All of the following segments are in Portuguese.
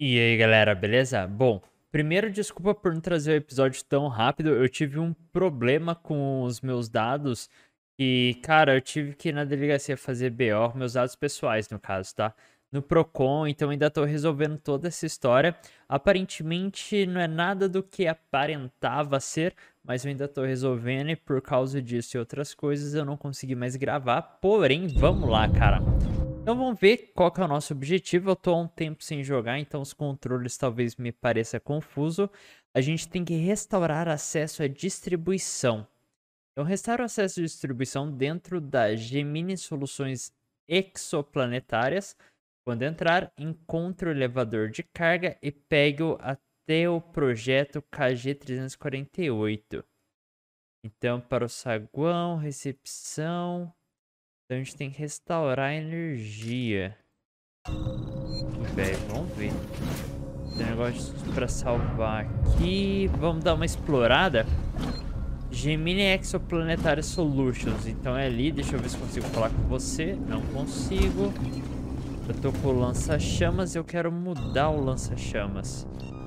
E aí, galera, beleza? Bom, primeiro, desculpa por não trazer o episódio tão rápido. Eu tive um problema com os meus dados e, cara, eu tive que ir na delegacia fazer BO, meus dados pessoais, no caso, tá? No Procon, então ainda tô resolvendo toda essa história. Aparentemente não é nada do que aparentava ser, mas eu ainda tô resolvendo e por causa disso e outras coisas eu não consegui mais gravar. Porém, vamos lá, cara. Então vamos ver qual que é o nosso objetivo. Eu tô há um tempo sem jogar, então os controles talvez me pareça confuso. A gente tem que restaurar acesso à distribuição. Então restaura o acesso à distribuição dentro da Gemini Soluções Exoplanetárias. Quando entrar, encontre o elevador de carga e pegue-o até o projeto KG348. Então para o saguão, recepção... Então a gente tem que restaurar a energia. Velho, vamos ver. Tem negócio pra salvar aqui. Vamos dar uma explorada. Gemini Exoplanetary Solutions. Então é ali. Deixa eu ver se consigo falar com você. Não consigo. Eu tô com o lança-chamas. Eu quero mudar o lança-chamas.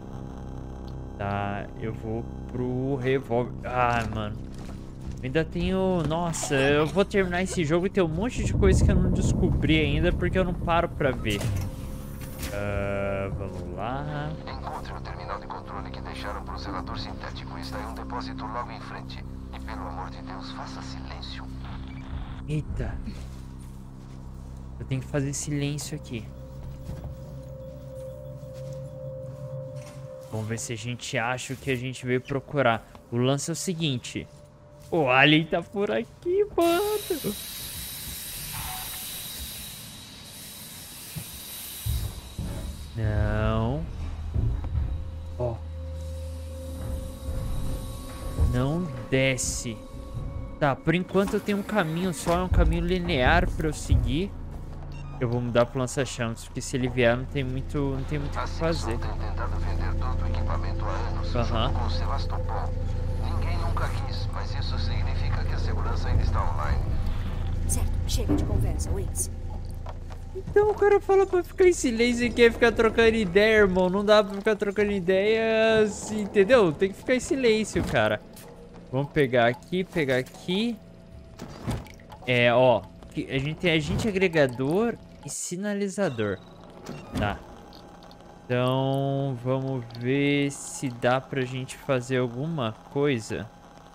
Tá, eu vou pro revólver. Ah, mano. Ainda tenho... Nossa, eu vou terminar esse jogo e tem um monte de coisa que eu não descobri ainda porque eu não paro pra ver. Vamos lá. Encontre o terminal de controle que deixaram pro zelador sintético. Está em um depósito logo em frente. E pelo amor de Deus, faça silêncio. Eita. Eu tenho que fazer silêncio aqui. Vamos ver se a gente acha o que a gente veio procurar. O lance é o seguinte... O Alien tá por aqui, mano. Não. Ó. Não desce. Tá, por enquanto eu tenho um caminho só. É um caminho linear pra eu seguir. Eu vou mudar pro lança-chamas, porque se ele vier não tem muito o que fazer. A tem tentado vender todo o equipamento há anos, junto com o Sevastopol. Ninguém nunca quis, mas isso significa que a segurança ainda está online. Certo, chega de conversa, Wings. Então o cara fala pra ficar em silêncio e quer ficar trocando ideia, irmão. Não dá pra ficar trocando ideia assim, entendeu? Tem que ficar em silêncio, cara. Vamos pegar aqui, pegar aqui. É, ó. A gente tem agente agregador e sinalizador. Tá. Então, vamos ver se dá pra gente fazer alguma coisa.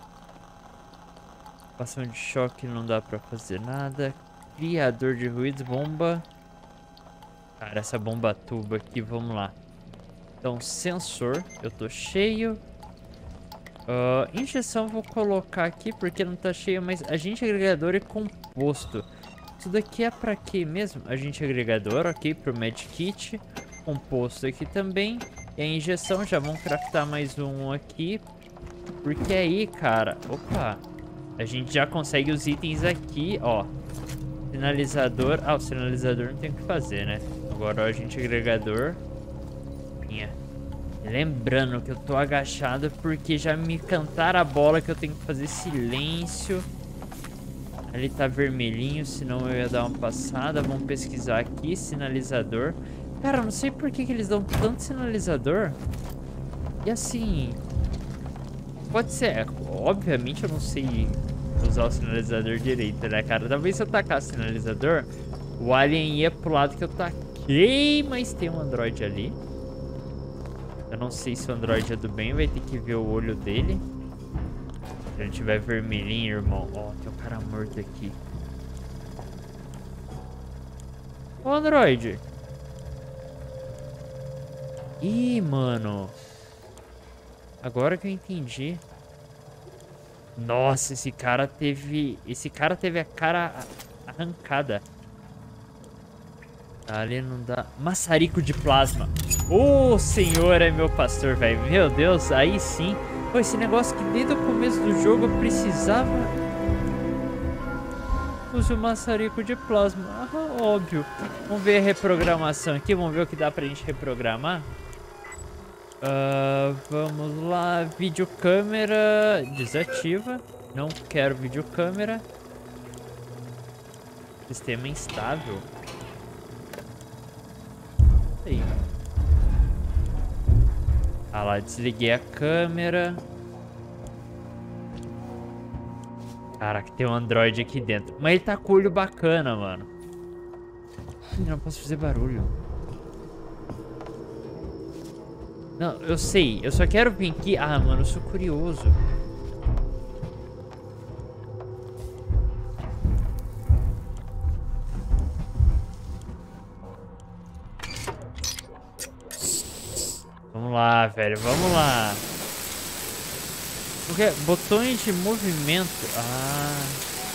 Ação de choque não dá pra fazer nada. Criador de ruídos, bomba. Cara, essa bomba tuba aqui, vamos lá. Então, sensor, eu tô cheio. Injeção vou colocar aqui porque não tá cheio, mas agente agregador e composto. Isso daqui é pra quê mesmo? Agente agregador, ok, pro medkit. Composto aqui também. E a injeção, já vamos craftar mais um aqui. Porque aí, cara, opa, a gente já consegue os itens aqui, ó. Sinalizador, o sinalizador não tem o que fazer, né? Agora o agente agregador. Lembrando que eu tô agachado porque já me cantaram a bola que eu tenho que fazer silêncio. Ali tá vermelhinho, senão eu ia dar uma passada. Vamos pesquisar aqui, sinalizador. Cara, eu não sei por que eles dão tanto sinalizador. E assim... Pode ser... Obviamente eu não sei usar o sinalizador direito, né, cara? Talvez se eu tacar o sinalizador, o alien ia pro lado que eu taquei. Mas tem um androide ali. Eu não sei se o androide é do bem, vai ter que ver o olho dele. Se ele tiver vermelhinho, irmão. Ó, tem um cara morto aqui. Ô, androide. Ih, mano. Agora que eu entendi. Nossa, esse cara teve a cara arrancada. Ali não dá. Maçarico de plasma. Ô, senhor é meu pastor, velho. Meu Deus, aí sim. Pô, esse negócio que desde o começo do jogo eu precisava. Use o maçarico de plasma. Ah, óbvio. Vamos ver a reprogramação aqui. Vamos ver o que dá pra gente reprogramar. Vamos lá. Videocâmera desativa. Não quero videocâmera. Sistema instável. Aí. Ah lá, desliguei a câmera. Caraca, tem um Android aqui dentro. Mas ele tá com o olho bacana, mano. Eu não posso fazer barulho. Não, eu sei. Eu só quero vir aqui. Ah, mano, eu sou curioso. Vamos lá, velho. Vamos lá. Porque botões de movimento. Ah.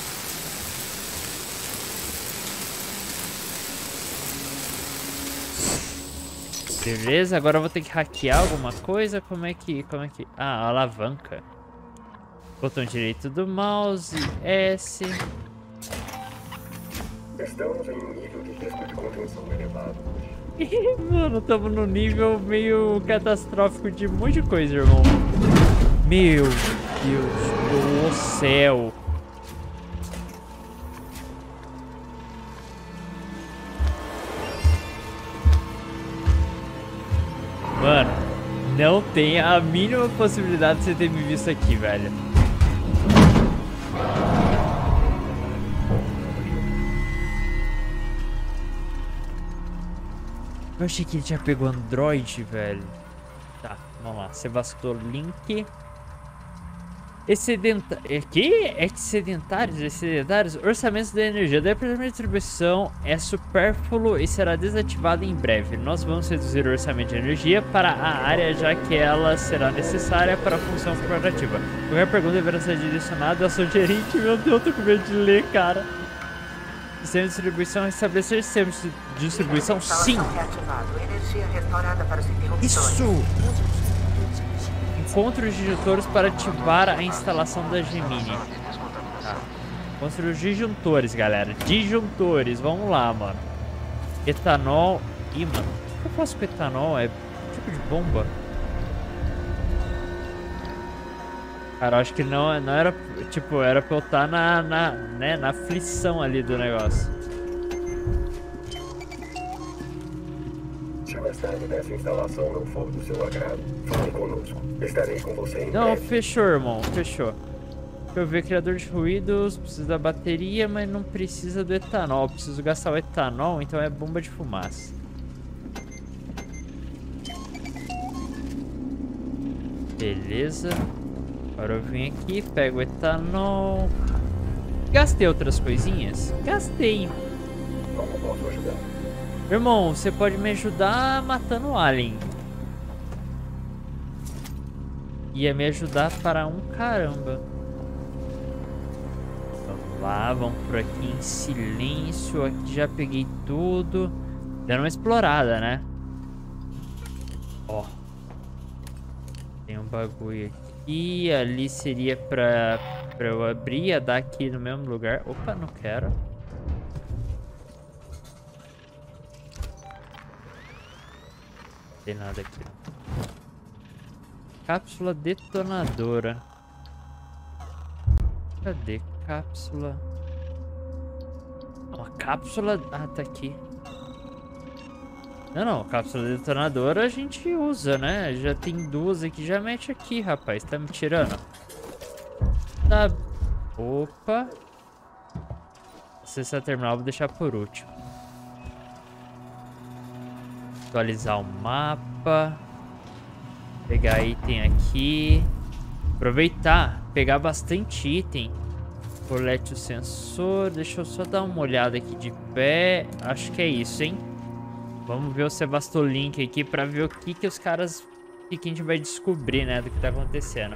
Beleza, agora eu vou ter que hackear alguma coisa. Como é que... Ah, alavanca. Botão direito do mouse. S. Estamos em um nível de risco de contenção elevado. Mano, estamos num nível meio catastrófico de um monte de coisa, irmão. Meu Deus do céu. Mano, não tem a mínima possibilidade de você ter me visto aqui, velho. Eu achei que ele já pegou Android, velho. Tá, vamos lá. Sevastolink. Excedentários. Orçamentos de energia. O departamento de distribuição é supérfluo e será desativado em breve. Nós vamos reduzir o orçamento de energia para a área, já que ela será necessária para a função corporativa. Qualquer pergunta deverá ser direcionada ao seu gerente. Meu Deus, eu tô com medo de ler, cara. Sistema de distribuição, restabelecer sistema de distribuição, sim. Isso! Encontre os disjuntores para ativar a instalação da Gemini. Tá. Encontre os disjuntores, galera. Disjuntores, vamos lá, mano. Etanol. Ih, mano, o que eu faço com etanol? É tipo de bomba? Cara, eu acho que não era, tipo, era pra eu estar na aflição ali do negócio. Se o estado dessa instalação não for do seu agrado, fale conosco. Estarei com você em Não, breve. fechou, irmão, fechou. Deixa eu ver, criador de ruídos, precisa da bateria, mas não precisa do etanol. Preciso gastar o etanol, então é bomba de fumaça. Beleza. Agora eu vim aqui, pego o etanol. Gastei outras coisinhas? Gastei. Como posso ajudar? Irmão, você pode me ajudar matando o alien. Ia me ajudar para um caramba. Vamos lá, vamos por aqui em silêncio. Aqui já peguei tudo. Dando uma explorada, né? Ó. Tem um bagulho aqui. E ali seria pra eu abrir, ia dar aqui no mesmo lugar. Opa, não quero. Não tem nada aqui. Cápsula detonadora. Cadê cápsula? Uma cápsula... Ah, tá aqui. Não, cápsula detonadora a gente usa, né? Já tem duas aqui, já mete aqui, rapaz. Tá me tirando? Tá. Opa. Acessar terminal, vou deixar por último. Atualizar o mapa. Pegar item aqui. Aproveitar, pegar bastante item. Colete o sensor. Deixa eu só dar uma olhada aqui de pé. Acho que é isso, hein? Vamos ver o Sevastolink aqui pra ver o que os caras... O que a gente vai descobrir, né? Do que tá acontecendo.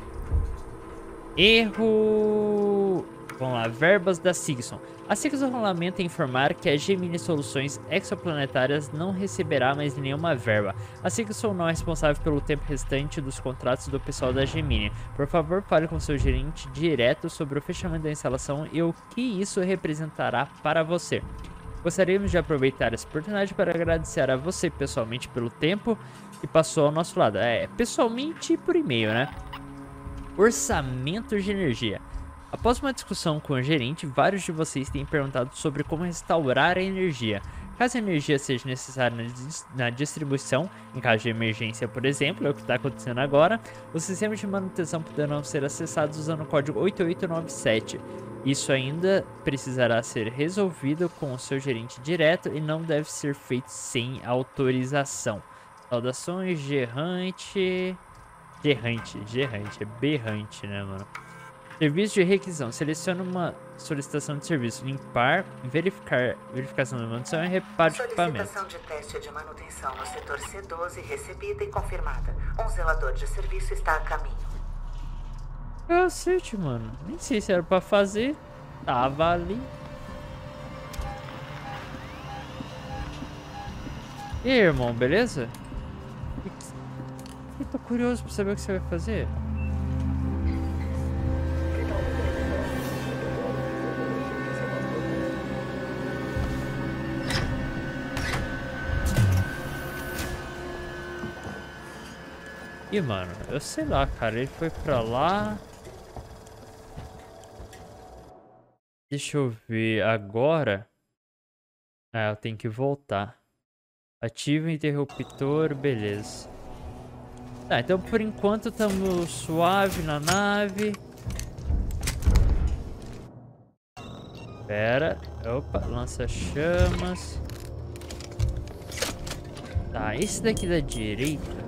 Erro... Vamos lá, verbas da Sigson. A Sigson lamenta informar que a Gemini Soluções Exoplanetárias não receberá mais nenhuma verba. A Sigson não é responsável pelo tempo restante dos contratos do pessoal da Gemini. Por favor, fale com seu gerente direto sobre o fechamento da instalação e o que isso representará para você. Gostaríamos de aproveitar essa oportunidade para agradecer a você pessoalmente pelo tempo que passou ao nosso lado. Pessoalmente e por e-mail, né? Orçamento de energia. Após uma discussão com o gerente, vários de vocês têm perguntado sobre como restaurar a energia. Caso a energia seja necessária na distribuição, em caso de emergência, por exemplo, é o que está acontecendo agora, os sistemas de manutenção poderão ser acessados usando o código 8897. Isso ainda precisará ser resolvido com o seu gerente direto e não deve ser feito sem autorização. Saudações, Gerrante, é berrante, né, mano? Serviço de requisição. Selecione uma solicitação de serviço. Limpar, verificação da manutenção e reparo de equipamento. Solicitação de teste de manutenção no setor C12 recebida e confirmada. Um zelador de serviço está a caminho. Cacete, mano. Nem sei se era pra fazer. Tava ali. E aí, irmão, beleza? Eu tô curioso pra saber o que você vai fazer. Ih, mano, eu sei lá, cara. Ele foi pra lá. Deixa eu ver agora. Ah, eu tenho que voltar. Ativa o interruptor, beleza. Tá, então por enquanto estamos suave na nave. Pera. Opa, lança-chamas. Tá, esse daqui da direita.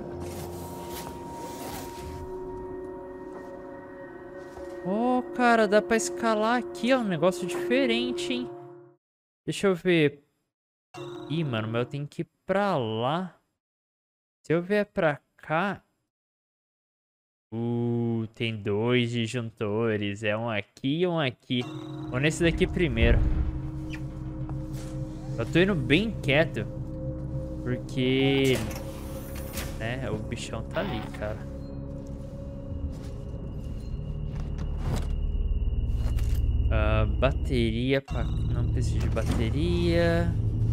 Oh, cara, dá pra escalar aqui, ó. Um negócio diferente, hein? Deixa eu ver. Ih, mano, mas eu tenho que ir pra lá. Se eu vier pra cá... tem 2 disjuntores. É um aqui e um aqui. Vou nesse daqui primeiro. Eu tô indo bem quieto. Porque... né, o bichão tá ali, cara. Bateria pra... não preciso de bateria.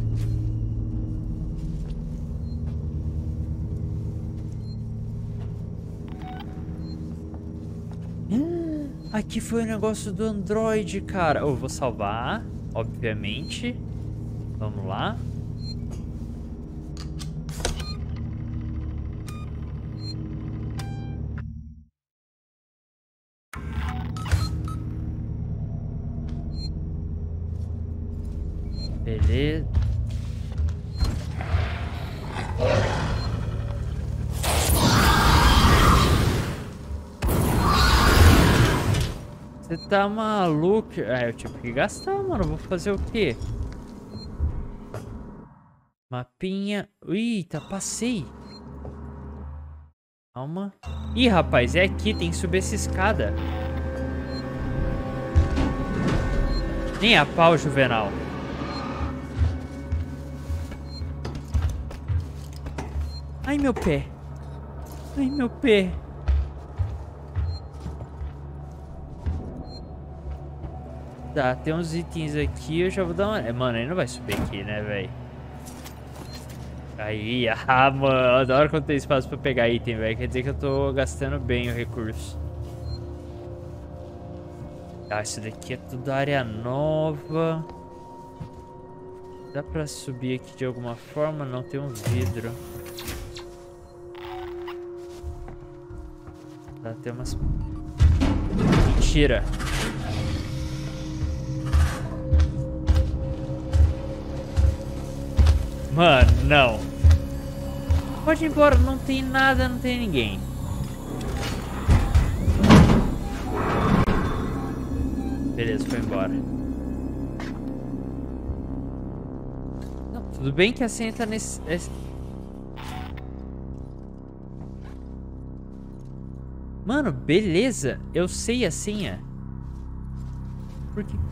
Aqui foi o negócio do Android, cara. Eu vou salvar, obviamente. Vamos lá. Beleza. Você tá maluco? Ah, eu tive que gastar, mano. Vou fazer o quê? Mapinha. Eita, passei. Calma. Ih, rapaz, é aqui. Tem que subir essa escada. Nem a pau, Juvenal. Ai, meu pé. Ai, meu pé. Tá, tem uns itens aqui, eu já vou dar uma... Mano, ele não vai subir aqui, né, velho? Aí, mano, adoro quando tem espaço pra pegar item, velho. Quer dizer que eu tô gastando bem o recurso. Tá, isso daqui é tudo área nova. Dá pra subir aqui de alguma forma? Não, tem um vidro. Tá, tem umas... Mentira. Mano, não. Pode ir embora, não tem nada, não tem ninguém. Beleza, foi embora. Não, tudo bem que a senha tá nesse... Mano, beleza. Eu sei a senha. Por quê?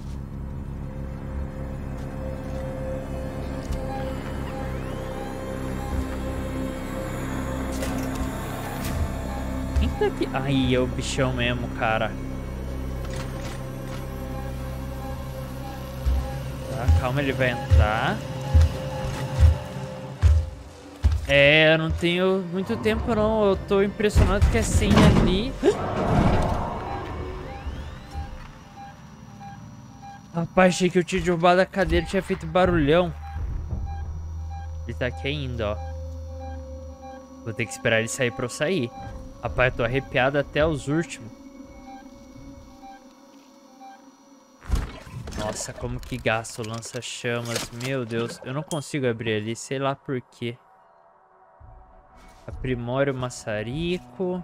Quem tá aqui? Aí, é o bichão mesmo, cara. Tá, calma, ele vai entrar. É, eu não tenho muito tempo não, eu tô impressionado que a senha ali... Rapaz, achei que eu tinha derrubado a cadeira e tinha feito barulhão. Ele tá aqui ainda, ó. Vou ter que esperar ele sair pra eu sair. Rapaz, eu tô arrepiado até os últimos. Nossa, como que gasta o lança-chamas. Meu Deus, eu não consigo abrir ali, sei lá por quê. Aprimora o maçarico.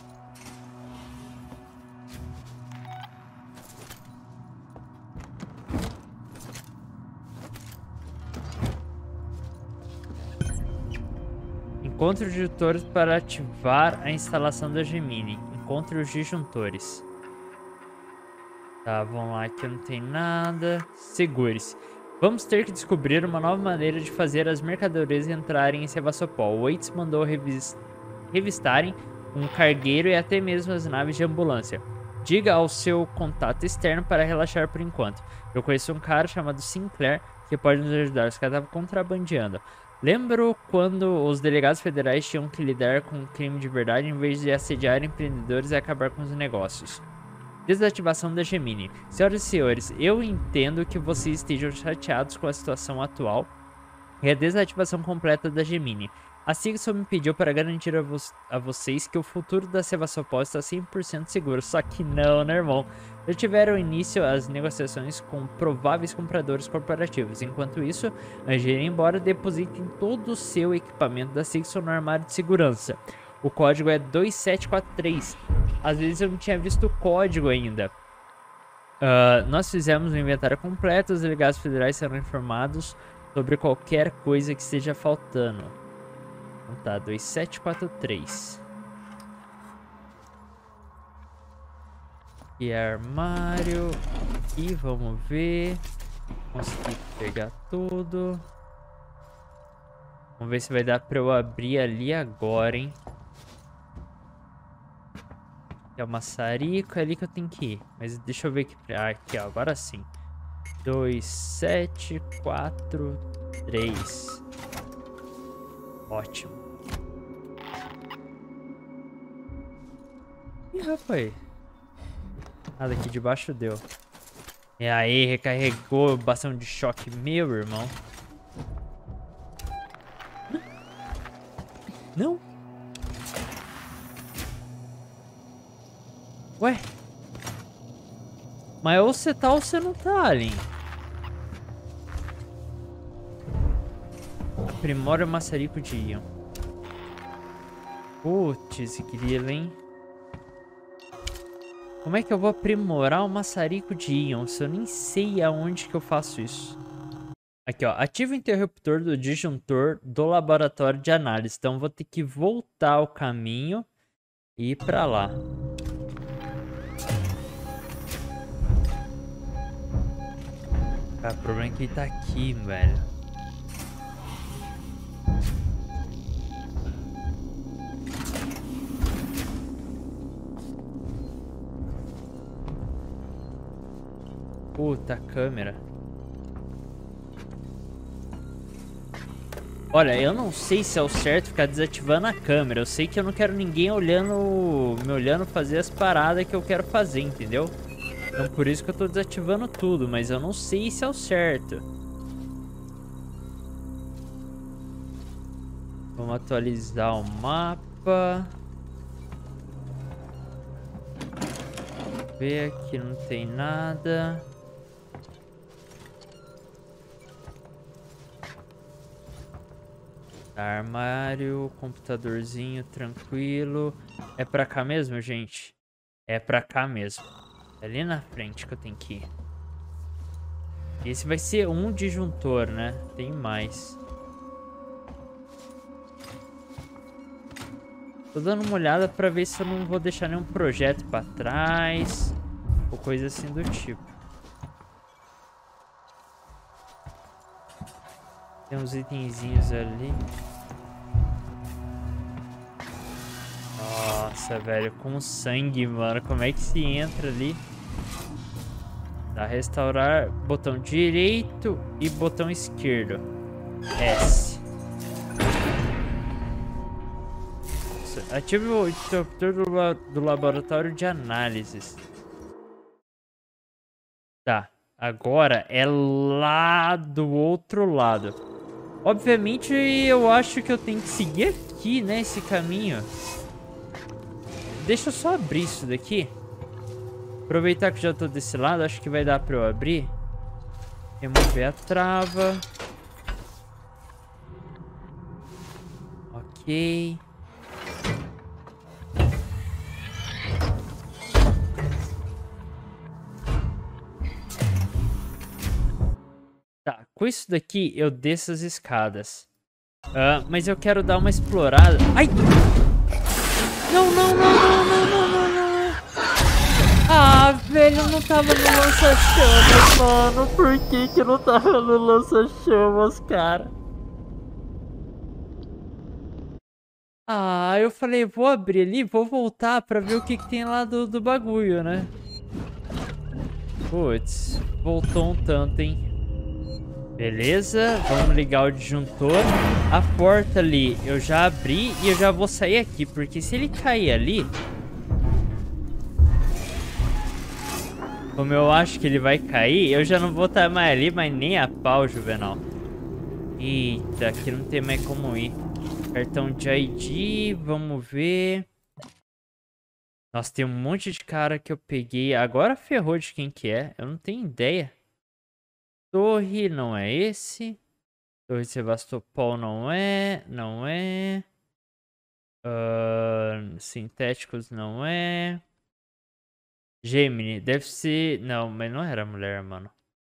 Encontre os disjuntores para ativar a instalação da Gemini. Encontre os disjuntores. Tá, vamos lá, aqui não tem nada. Segure-se. Vamos ter que descobrir uma nova maneira de fazer as mercadorias entrarem em Sevastopol. Waits mandou revistarem um cargueiro e até mesmo as naves de ambulância. Diga ao seu contato externo para relaxar por enquanto. Eu conheço um cara chamado Sinclair que pode nos ajudar. Os caras estavam contrabandeando. Lembro quando os delegados federais tinham que lidar com crime de verdade em vez de assediar empreendedores e acabar com os negócios. Desativação da Gemini. Senhoras e senhores, eu entendo que vocês estejam chateados com a situação atual e a desativação completa da Gemini. A Sigson me pediu para garantir a vocês que o futuro da Sevastopol está 100% seguro. Só que não, né, irmão? Já tiveram início as negociações com prováveis compradores corporativos. Enquanto isso, a engenharia embora depositem todo o seu equipamento da Sigson no armário de segurança. O código é 2743. Às vezes eu não tinha visto o código ainda. Nós fizemos um inventário completo. Os delegados federais serão informados sobre qualquer coisa que esteja faltando. Então tá, 2743. E armário. E vamos ver. Consegui pegar tudo. Vamos ver se vai dar pra eu abrir ali agora, hein. É o maçarico, é ali que eu tenho que ir. Mas deixa eu ver aqui. Ah, aqui, ó, agora sim. 2743. Ótimo. Ih, rapaz. Nada aqui debaixo deu. E aí, recarregou o bastão de choque, meu irmão. Não? Ué? Mas ou você tá ou você não tá, Alien. Aprimora o maçarico de íon. Putz, grila, hein? Como é que eu vou aprimorar o maçarico de íon se eu nem sei aonde que eu faço isso? Aqui, ó. Ativa o interruptor do disjuntor do laboratório de análise. Então, vou ter que voltar ao caminho e ir pra lá. Ah, o problema é que ele tá aqui, velho. Puta, câmera. Olha, eu não sei se é o certo ficar desativando a câmera. Eu sei que eu não quero ninguém me olhando fazer as paradas que eu quero fazer, entendeu? Então por isso que eu tô desativando tudo, mas eu não sei se é o certo. Vamos atualizar o mapa. Ver aqui, não tem nada. Armário, computadorzinho tranquilo. É pra cá mesmo, gente? É pra cá mesmo. É ali na frente que eu tenho que ir. Esse vai ser um disjuntor, né? Tem mais. Tô dando uma olhada pra ver se eu não vou deixar nenhum projeto pra trás. Ou coisa assim do tipo. Tem uns itenzinhos ali. Nossa, velho, com sangue, mano. Como é que se entra ali? Tá, restaurar. Botão direito e botão esquerdo. S. Ative o interruptor do laboratório de análises. Tá, agora é lá do outro lado. Obviamente, eu acho que eu tenho que seguir aqui, né? Esse caminho. Deixa eu só abrir isso daqui. Aproveitar que já tô desse lado. Acho que vai dar pra eu abrir. Remover a trava. Ok. Tá, com isso daqui eu desço as escadas. Mas eu quero dar uma explorada. Ai! Não, não, não, não, não, não, não, não. Ah, velho, eu não tava no lança-chamas, mano. Por que eu não tava no lança-chamas, cara? Ah, eu falei, vou abrir ali, vou voltar pra ver o que tem lá do bagulho, né? Putz, voltou um tanto, hein? Beleza, vamos ligar o disjuntor. A porta ali eu já abri e eu já vou sair aqui, porque se ele cair ali... Como eu acho que ele vai cair, eu já não vou estar mais ali, mas nem a pau, Juvenal. Eita, aqui não tem mais como ir. Cartão de ID, vamos ver. Nossa, tem um monte de cara que eu peguei. Agora ferrou de quem que é, eu não tenho ideia. Torre não é esse. Torre de Sebastopol não é. Não é. Sintéticos não é. Gemini, deve ser... Não, mas não era mulher, mano.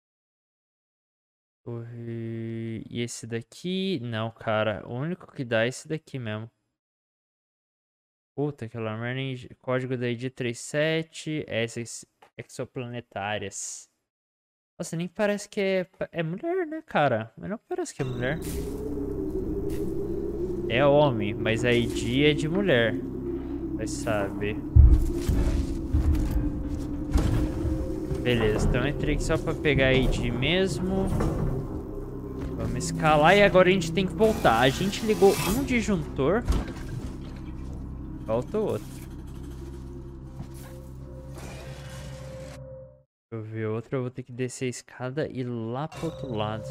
Torre... E esse daqui? Não, cara. O único que dá é esse daqui mesmo. Puta, aquela merda. Código da ID 37. Essas exoplanetárias. Nossa, nem parece que é mulher, né, cara? Mas não parece que é mulher. É homem, mas a ID é de mulher. Vai saber. Beleza, então eu entrei aqui só pra pegar a ID mesmo. Vamos escalar e agora a gente tem que voltar. A gente ligou um disjuntor. Falta outro. Deixa eu ver outro, eu vou ter que descer a escada e ir lá pro outro lado.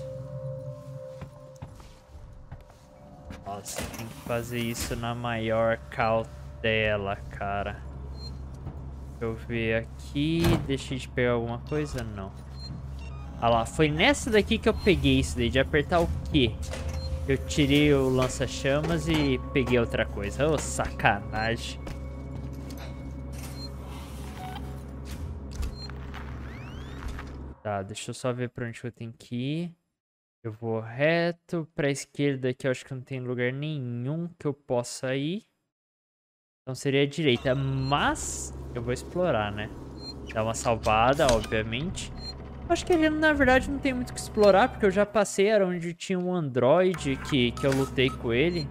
Nossa, tem que fazer isso na maior cautela, cara. Deixa eu ver aqui. Deixei de pegar alguma coisa? Não. Ah lá, foi nessa daqui que eu peguei isso daí. De apertar o quê? Eu tirei o lança-chamas e peguei outra coisa. Ô, sacanagem. Tá, deixa eu só ver pra onde eu tenho que ir. Eu vou reto pra esquerda aqui. Eu acho que não tem lugar nenhum que eu possa ir. Então seria a direita. Mas eu vou explorar, né? Dar uma salvada, obviamente. Acho que ele, na verdade, não tem muito o que explorar. Porque eu já passei, era onde tinha um androide que eu lutei com ele.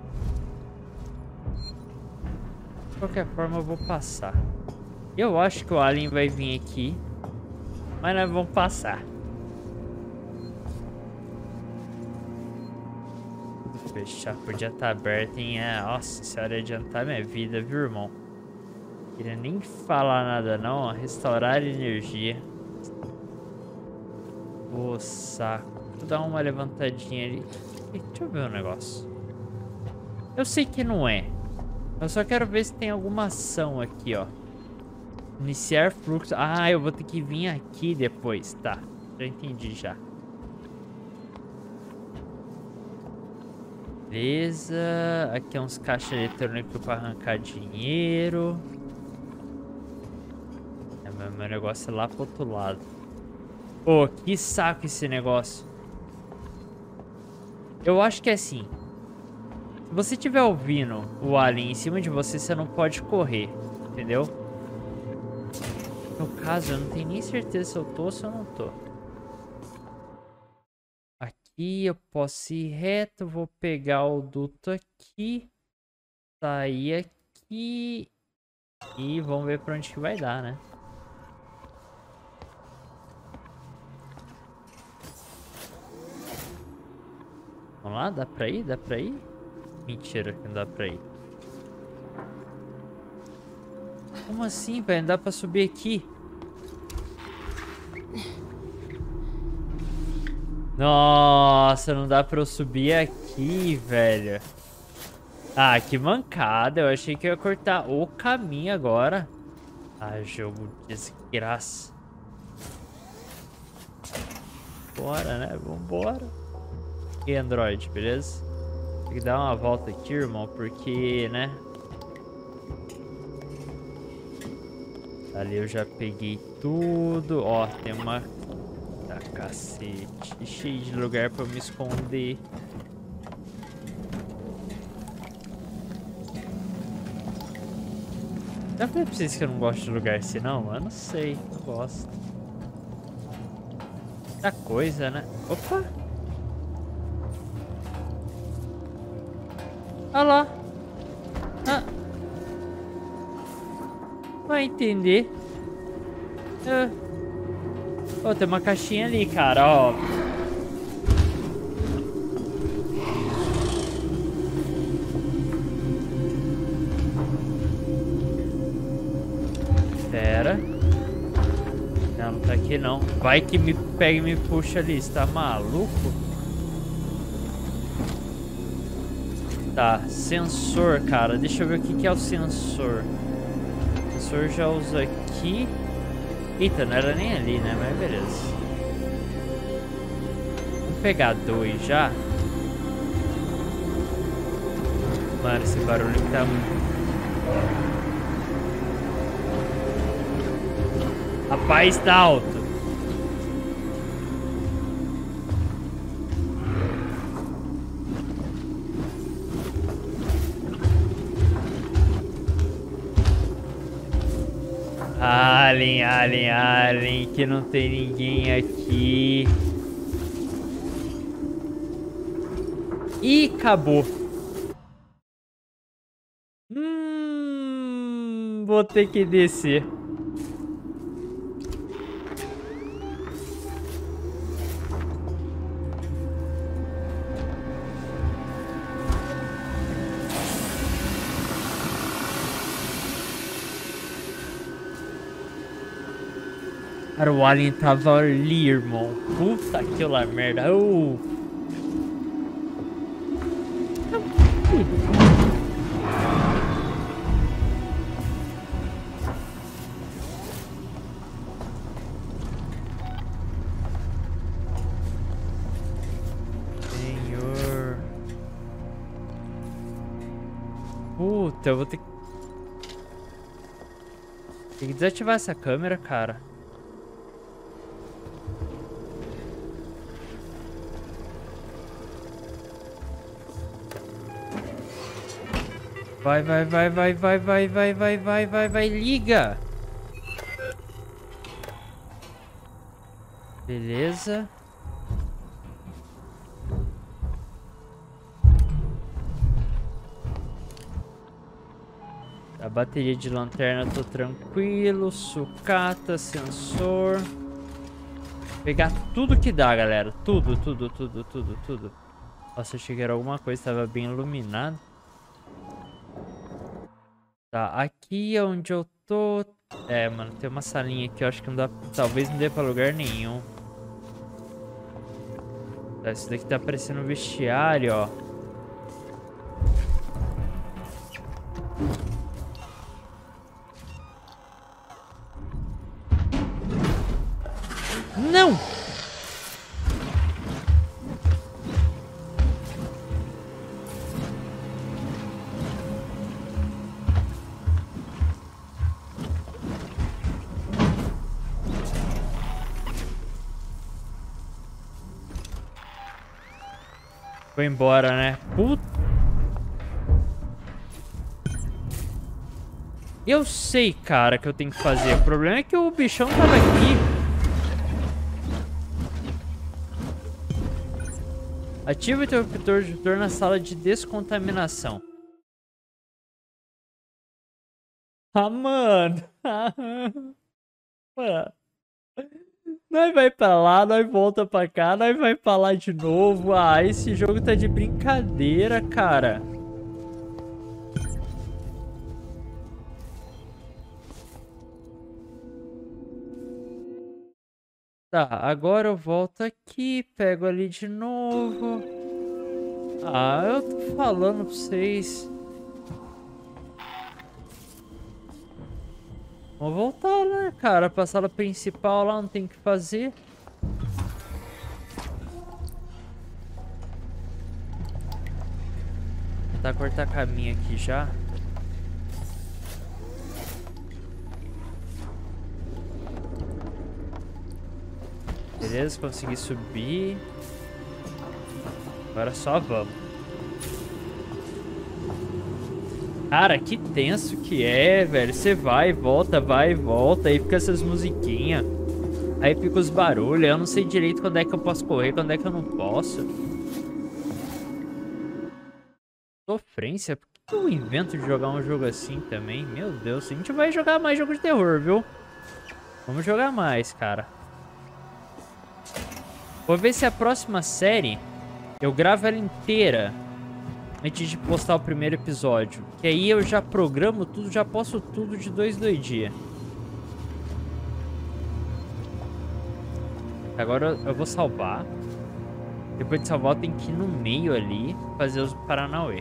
De qualquer forma, eu vou passar. Eu acho que o alien vai vir aqui. Mas nós vamos passar. Tudo fechado. Podia estar aberto, hein? Nossa senhora, ia adiantar minha vida, viu, irmão? Não queria nem falar nada, não. Ó. Restaurar energia. Ô, saco. Vou dar uma levantadinha ali. Deixa eu ver um negócio. Eu sei que não é. Eu só quero ver se tem alguma ação aqui, ó. Iniciar fluxo. Ah, eu vou ter que vir aqui depois. Tá, já entendi já. Beleza. Aqui é uns caixas eletrônicos para arrancar dinheiro. Meu negócio é lá pro outro lado. Pô, que saco esse negócio. Eu acho que é assim. Se você estiver ouvindo o alien em cima de você, você não pode correr. Entendeu? No caso, eu não tenho nem certeza se eu tô ou se eu não tô. Aqui eu posso ir reto. Vou pegar o duto aqui. Sair aqui. E vamos ver pra onde que vai dar, né? Vamos lá? Dá pra ir? Dá pra ir? Mentira que não dá pra ir. Como assim, velho? Não dá pra subir aqui? Nossa, não dá pra eu subir aqui, velho. Ah, que mancada. Eu achei que eu ia cortar o caminho agora. Ah, jogo desgraça. Bora, né? Vambora. E Android, beleza? Tem que dar uma volta aqui, irmão, porque, né? Ali eu já peguei tudo. Ó, tem uma... Ah, cacete. Cheio de lugar pra eu me esconder. Já falei pra vocês que eu não gosto de lugar assim, não? Eu não sei, não gosto. Muita coisa, né? Opa! Olha lá. Ah. Vai entender. Oh, tem uma caixinha ali, cara, ó. Pera. Não, não tá aqui não. Vai que me pega e me puxa ali. Você tá maluco? Tá, sensor, cara. Deixa eu ver o que é o sensor. O sensor já usa aqui. Eita, não era nem ali, né? Mas beleza. Vamos pegar 2 já. Mano, esse barulho que tá muito... Rapaz, tá alto. Alien, que não tem ninguém aqui. E acabou. Vou ter que descer. Cara, o alien tava ali, irmão. Puta que lá merda. Senhor. Puta, eu vou ter que... Tem que desativar essa câmera, cara. Vai, liga! Beleza. A bateria de lanterna, tô tranquilo. Sucata, sensor. Pegar tudo que dá, galera. Tudo. Nossa, achei que era alguma coisa, tava bem iluminado. Tá, aqui é onde eu tô. É, mano, tem uma salinha aqui, eu acho que não dá. Talvez não dê pra lugar nenhum. Tá, isso daqui tá parecendo um vestiário, ó. Não! Foi embora, né? Puta. Eu sei, cara, que eu tenho que fazer. O problema é que o bichão tava aqui. Ativa o interruptor de motor na sala de descontaminação. Ah, mano. Mano. Nós vai pra lá, nós volta pra cá, nós vai pra lá de novo. Ah, esse jogo tá de brincadeira, cara. Tá, agora eu volto aqui, pego ali de novo. Ah, eu tô falando pra vocês. Vamos voltar, né, cara? Pra sala principal lá, não tem o que fazer. Vou tentar cortar caminho aqui já. Beleza, consegui subir. Agora só vamos. Cara, que tenso que é, velho. Você vai e volta, aí fica essas musiquinhas. Aí fica os barulhos. Eu não sei direito quando é que eu posso correr, quando é que eu não posso. Sofrência? Por que eu invento de jogar um jogo assim também? Meu Deus, a gente vai jogar mais jogo de terror, viu? Vamos jogar mais, cara. Vou ver se a próxima série eu gravo ela inteira antes de postar o primeiro episódio. Que aí eu já programo tudo, já posto tudo de 2 em 2 dias. Agora eu vou salvar. Depois de salvar eu tenho que ir no meio ali fazer os Paranauê.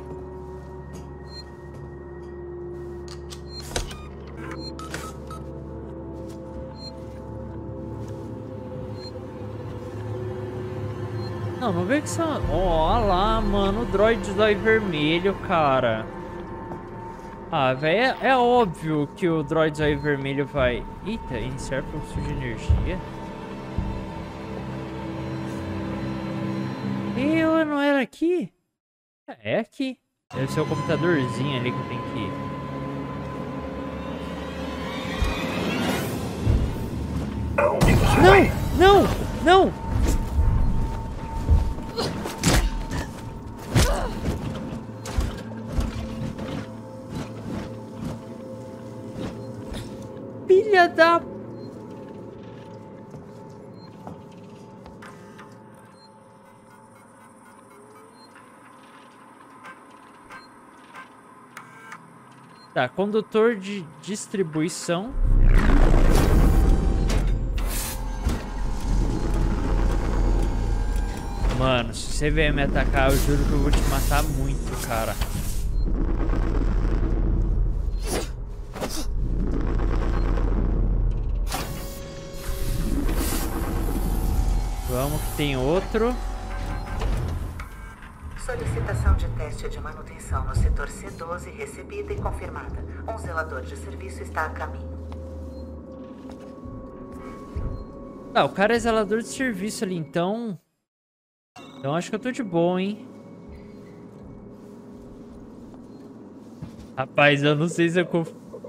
Não vê que são... Ó lá, mano, o droid vermelho, cara. Ah, velho, é óbvio que o droid vermelho vai... Eita, iniciar fluxo de energia. Eu não era aqui? É aqui. Deve ser o computadorzinho ali que tem que ir. Não! Não! Não! Filha da... Tá, condutor de distribuição. Mano, se você vier me atacar, eu juro que eu vou te matar muito, cara. Vamos que tem outro. Solicitação de teste de manutenção no setor C12 recebida e confirmada. Um zelador de serviço está a caminho. Ah, o cara é zelador de serviço ali, então... Então acho que eu tô de boa, hein? Rapaz, eu não sei se eu...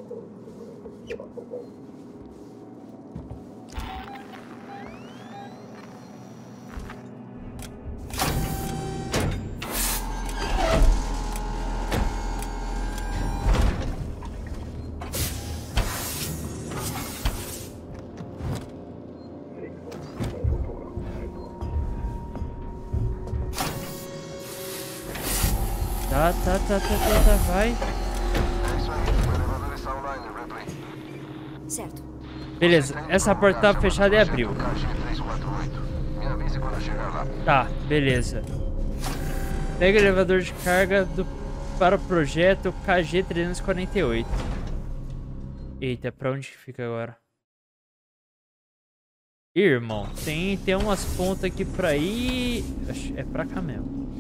Tá, vai. É isso aí, o elevador está online, Ripley. Certo. Beleza, essa porta tava fechada e abriu. KG348. Me avise quando chegar lá. Tá, beleza. Pega o elevador de carga para o projeto KG348. Eita, pra onde que fica agora? Ih, irmão, tem umas pontas aqui pra ir... É pra cá mesmo.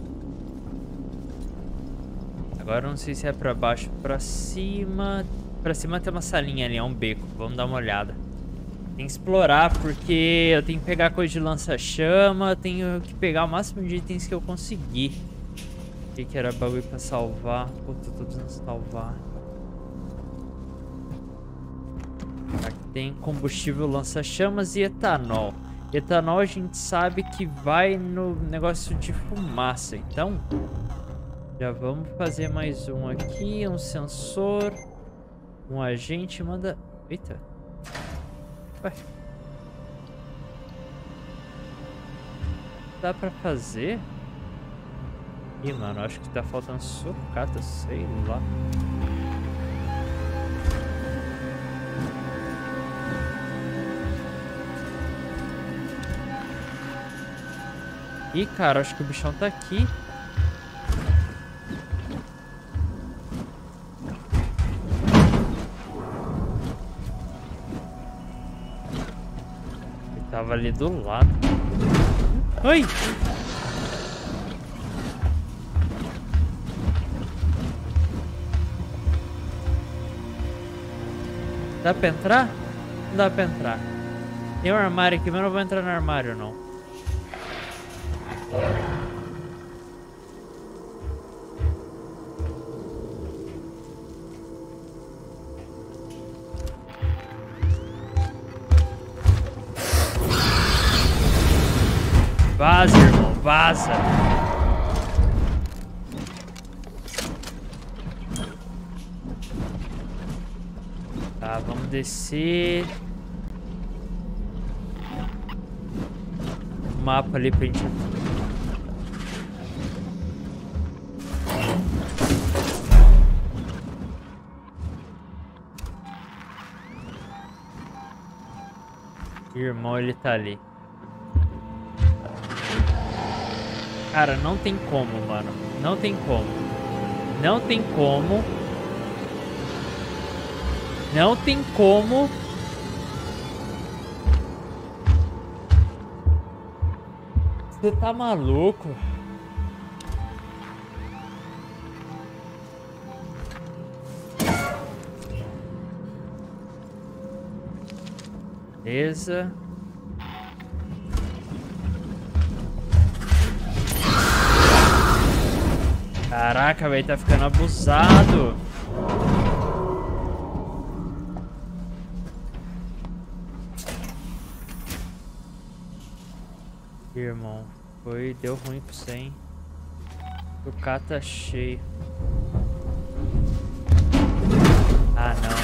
Agora eu não sei se é pra baixo ou pra cima. Pra cima tem uma salinha ali, é um beco. Vamos dar uma olhada. Tem que explorar porque eu tenho que pegar coisa de lança-chama. Tenho que pegar o máximo de itens que eu conseguir. O que era bagulho pra salvar? Puta, eu tô precisando salvar. Aqui tem combustível lança-chamas e etanol. Etanol a gente sabe que vai no negócio de fumaça, então... Já vamos fazer mais um aqui, um sensor, um agente, manda... Eita. Ué. Dá pra fazer? Ih, mano, acho que tá faltando sucata, sei lá. Ih, cara, acho que o bichão tá aqui. Ele tava ali do lado. Ai! Dá pra entrar? Não dá pra entrar. Tem um armário aqui, mas eu não vou entrar no armário, não. Vaza, irmão, vaza. Tá, vamos descer. O mapa ali pra gente... Irmão, ele tá ali. Cara, não tem como, mano. Não tem como. Não tem como. Não tem como. Você tá maluco? Beleza. Caraca, velho, tá ficando abusado. Irmão, deu ruim pra você, hein? O K tá cheio. Ah, não.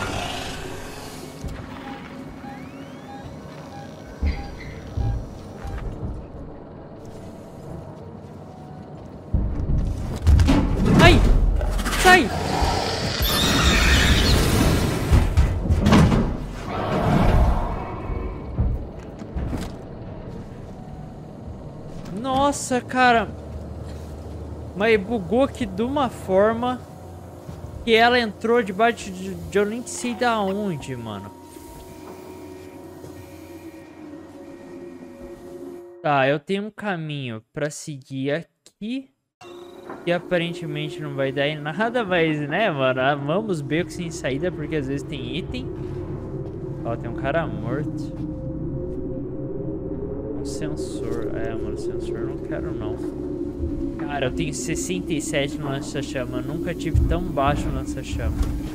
Ai! Sai! Nossa, cara. Mas bugou aqui de uma forma que ela entrou debaixo de eu nem sei da onde, mano. Tá, eu tenho um caminho pra seguir aqui. Que aparentemente não vai dar em nada, mas, né, mano? Vamos becos sem saída, porque às vezes tem item. Ó, tem um cara morto. Um sensor. É, mano, sensor eu não quero, não. Cara, eu tenho 67 no lança-chama. Eu nunca tive tão baixo no lança-chama.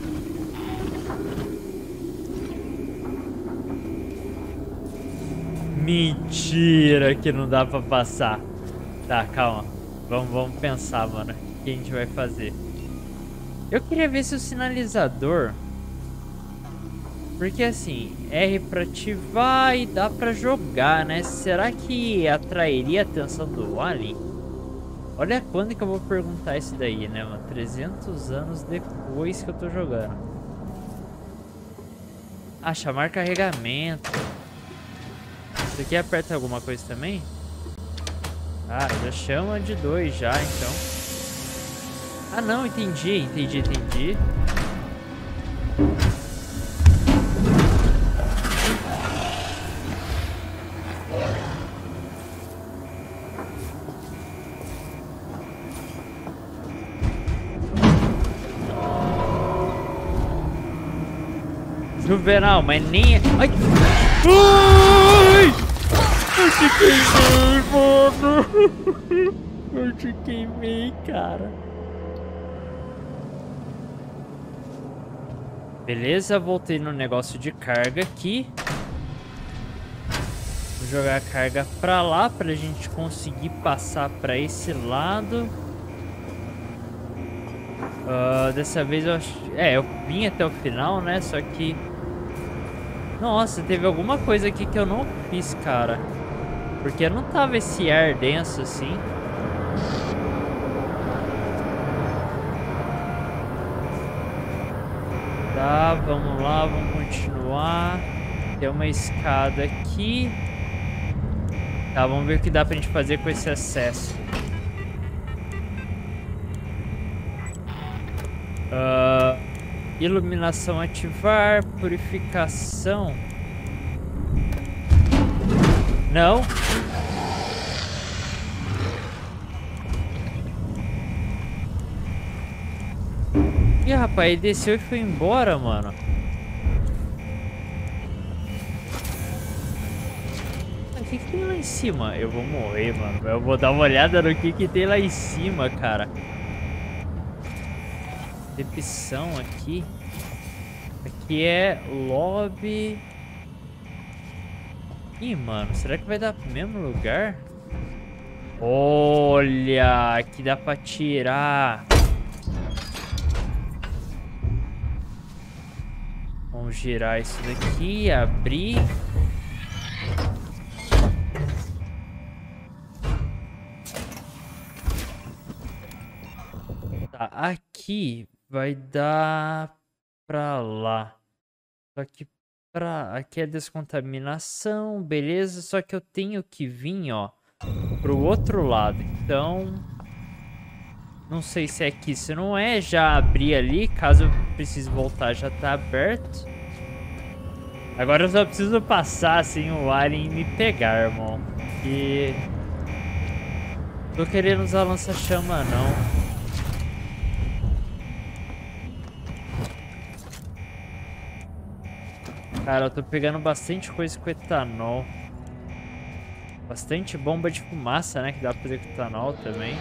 Mentira que não dá pra passar. Tá, calma. Vamos pensar, mano. O que a gente vai fazer? Eu queria ver se o sinalizador... Porque assim, R pra ativar e dá pra jogar, né? Será que atrairia a atenção do alien? Olha quando que eu vou perguntar isso daí, né, mano? 300 anos depois que eu tô jogando. Ah, chamar carregamento. Isso aqui aperta alguma coisa também? Ah, já chama de 2 já, então. Ah, não, entendi. Juvenal, mas nem... Ai! Ai! Eu te queimei, mano! Eu te queimei, cara. Beleza, voltei no negócio de carga aqui. Vou jogar a carga pra lá, pra gente conseguir passar pra esse lado. Dessa vez eu acho... eu vim até o final, né? Só que... Nossa, teve alguma coisa aqui que eu não fiz, cara. Porque não tava esse ar denso assim. Tá, vamos lá, vamos continuar. Tem uma escada aqui. Tá, vamos ver o que dá pra gente fazer com esse acesso. Iluminação ativar, purificação. Não. Ih, rapaz, ele desceu e foi embora, mano. O que tem lá em cima? Eu vou morrer, mano. Eu vou dar uma olhada no que tem lá em cima, cara. Recepção aqui. Aqui é lobby. Ih, mano, será que vai dar pro mesmo lugar? Olha, aqui dá pra tirar. Vamos girar isso daqui, abrir. Tá, aqui vai dar pra lá. Só que aqui é descontaminação, beleza. Só que eu tenho que vir, ó, pro outro lado. Então, não sei se é aqui. Se não é, já abri ali. Caso eu precise voltar, já tá aberto. Agora eu só preciso passar assim o alien me pegar, irmão. E tô querendo usar lança-chama, não. Cara, eu tô pegando bastante coisa com etanol. Bastante bomba de fumaça, né? Que dá pra fazer com etanol também.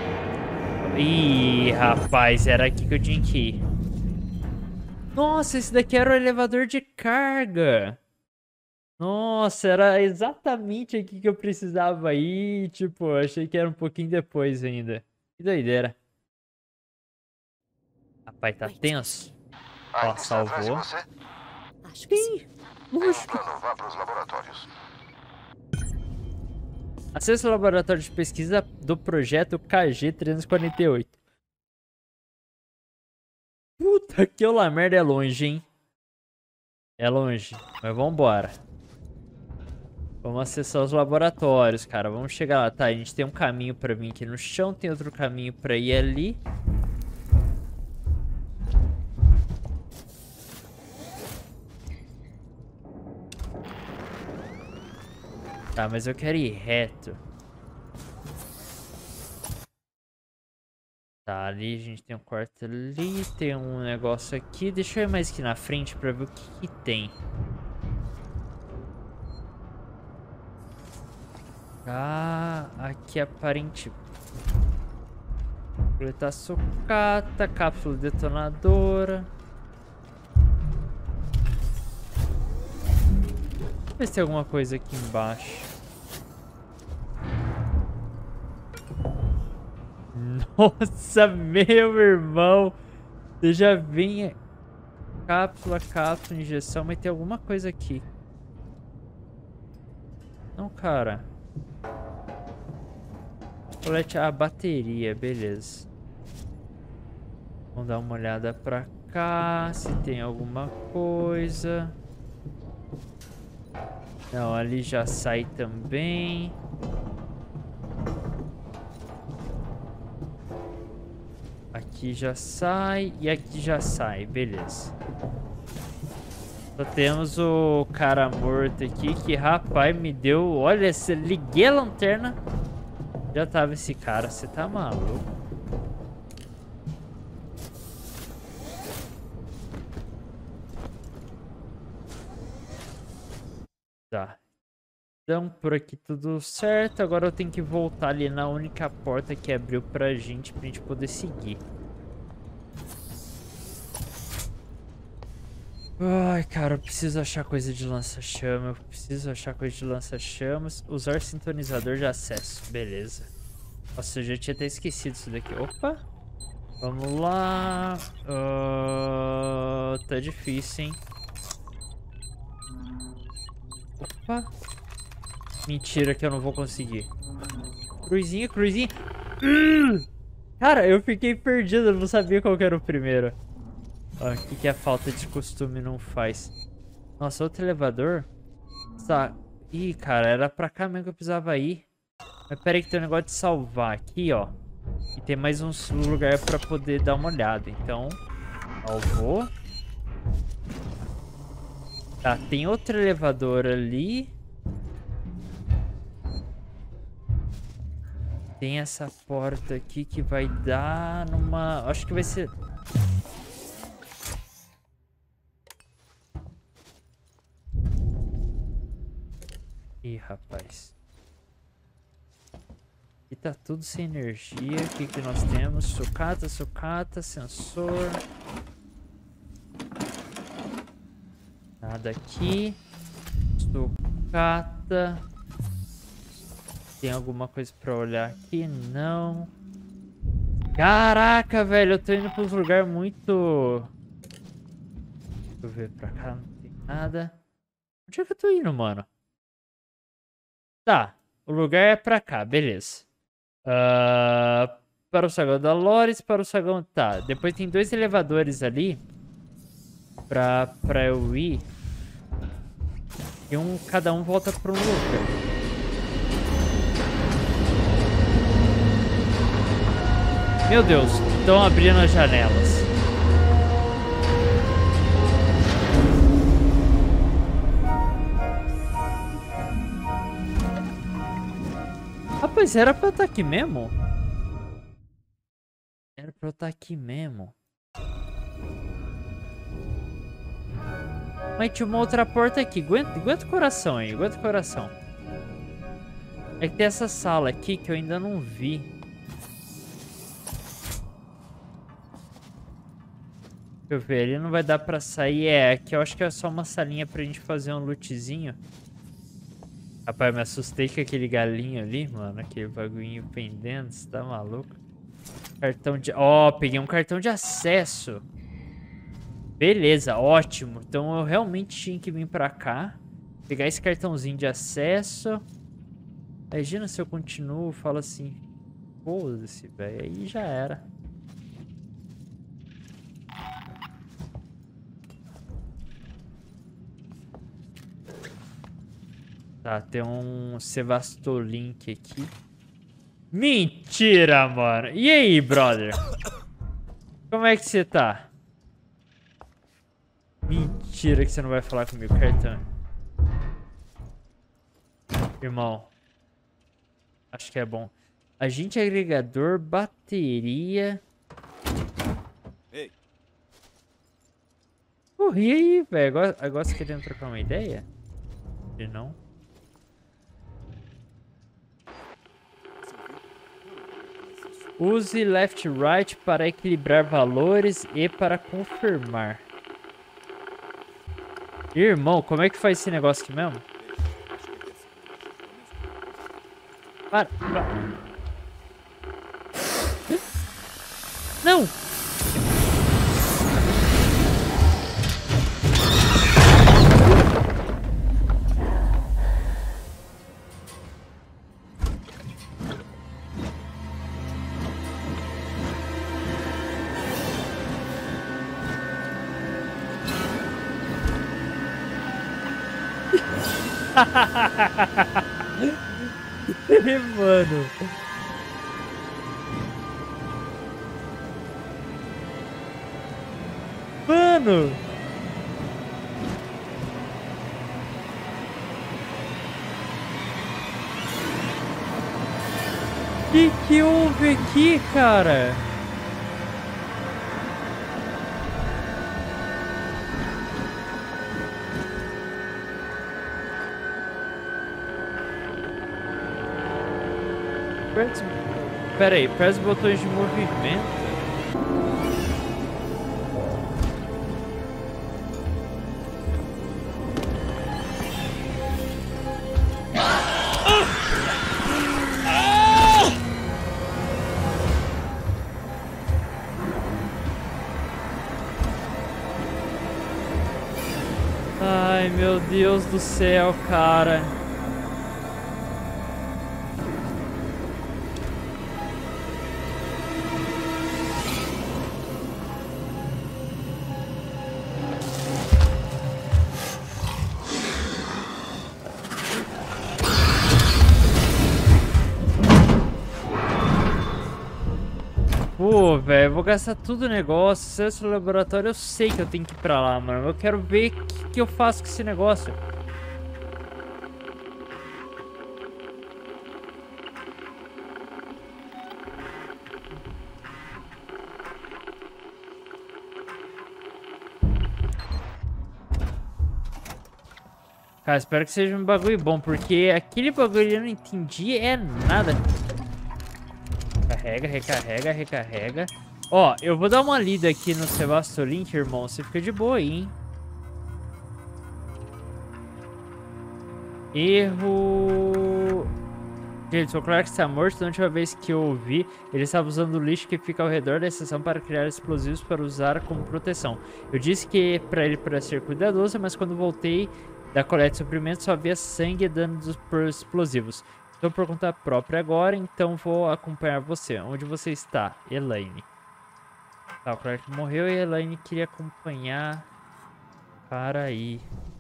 Ih, rapaz, era aqui que eu tinha que ir. Nossa, esse daqui era o elevador de carga. Nossa, era exatamente aqui que eu precisava ir. Tipo, eu achei que era um pouquinho depois ainda. Que doideira. Rapaz, tá tenso. Ó, salvou. Acho que sim. Tem um plano, vá para os laboratórios. Acesse o laboratório de pesquisa do projeto KG-348. Puta que la merda, é longe, hein? É longe, mas vambora. Vamos acessar os laboratórios, cara. Vamos chegar lá. Tá, a gente tem um caminho pra vir aqui no chão. Tem outro caminho pra ir ali. Tá, mas eu quero ir reto. Tá, ali a gente tem um quarto ali. Tem um negócio aqui. Deixa eu ir mais aqui na frente pra ver o que tem. Ah, aqui aparente. Coletar sucata, cápsula detonadora. Deixa eu ver se tem alguma coisa aqui embaixo. Nossa, meu irmão. Você já vem. Cápsula, injeção. Mas tem alguma coisa aqui. Não, cara. Colete a bateria, beleza. Vamos dar uma olhada pra cá. Se tem alguma coisa. Não, ali já sai também. Aqui já sai e aqui já sai, beleza. Só temos o cara morto aqui que, rapaz, me deu... Olha, se liguei a lanterna, já tava esse cara. Você tá maluco? Tá. Então, por aqui tudo certo. Agora eu tenho que voltar ali na única porta que abriu pra gente poder seguir. Ai, cara, eu preciso achar coisa de lança-chama. Eu preciso achar coisa de lança-chamas. Usar sintonizador de acesso. Beleza. Nossa, eu já tinha até esquecido isso daqui. Opa. Vamos lá. Tá difícil, hein? Opa. Mentira que eu não vou conseguir. Cruzinha. Cara, eu fiquei perdido. Eu não sabia qual que era o primeiro. Ó, o que a falta de costume não faz? Nossa, outro elevador? Tá. Ih, cara, era pra cá mesmo que eu precisava ir. Mas pera aí que tem um negócio de salvar aqui, ó. E tem mais um lugar pra poder dar uma olhada. Então, salvou. Tá, tem outro elevador ali. Tem essa porta aqui que vai dar numa... Acho que vai ser... Ih, rapaz. Aqui tá tudo sem energia. O que que nós temos? Sucata, sucata, sensor. Nada aqui. Sucata. Tem alguma coisa pra olhar aqui? Não. Caraca, velho. Eu tô indo pra um lugar muito... Deixa eu ver pra cá. Não tem nada. Onde é que eu tô indo, mano? Tá. O lugar é pra cá. Beleza. Para o saguão da Loris. Para o saguão... Tá. Depois tem 2 elevadores ali. Pra eu ir. E cada um volta pra um lugar. Meu Deus, estão abrindo as janelas. Rapaz, era pra eu estar aqui mesmo? Era pra eu estar aqui mesmo. Mas tinha uma outra porta aqui. Aguenta o coração aí, aguenta o coração. É que tem essa sala aqui que eu ainda não vi. Deixa eu ver, ele não vai dar pra sair. É, aqui eu acho que é só uma salinha pra gente fazer um lootzinho. Rapaz, me assustei com aquele galinho ali, mano. Aquele bagulhinho pendendo, você tá maluco? Cartão de... Ó, peguei um cartão de acesso. Beleza, ótimo. Então eu realmente tinha que vir pra cá. Pegar esse cartãozinho de acesso. Imagina se eu continuo e falo assim... Foda-se, velho. Aí já era. Tá, tem um Sevastolink aqui. Mentira, mano. E aí, brother? Como é que você tá? Mentira que você não vai falar comigo, cartão. Irmão. Acho que é bom. Agente agregador, bateria. Ei. E aí, velho? Agora você querendo trocar uma ideia? Se não... Use left right para equilibrar valores e para confirmar. Irmão, como é que faz esse negócio aqui mesmo? Para. Não! Mano. Mano. Que houve aqui, cara? Pera aí, pressa os botões de movimento. Ai, meu Deus do céu, cara. velho. Eu vou gastar tudo o negócio. Acesso ao laboratório, eu sei que eu tenho que ir pra lá, mano. Eu quero ver o que eu faço com esse negócio. Cara, espero que seja um bagulho bom, porque aquele bagulho eu não entendi nada. Carrega, recarrega, recarrega. Ó, eu vou dar uma lida aqui no Sevastolink, irmão. Você fica de boa aí, hein? Erro... Gente, o Clark está morto. Da última vez que eu ouvi, ele estava usando o lixo que fica ao redor da estação para criar explosivos para usar como proteção. Eu disse que para ele para ser cuidadoso, mas quando voltei da coleta de suprimentos só havia sangue e danos por explosivos. Estou por conta própria agora, então vou acompanhar você. Onde você está, Elaine? Tá, o Clark morreu e a Elaine queria acompanhar. Para aí.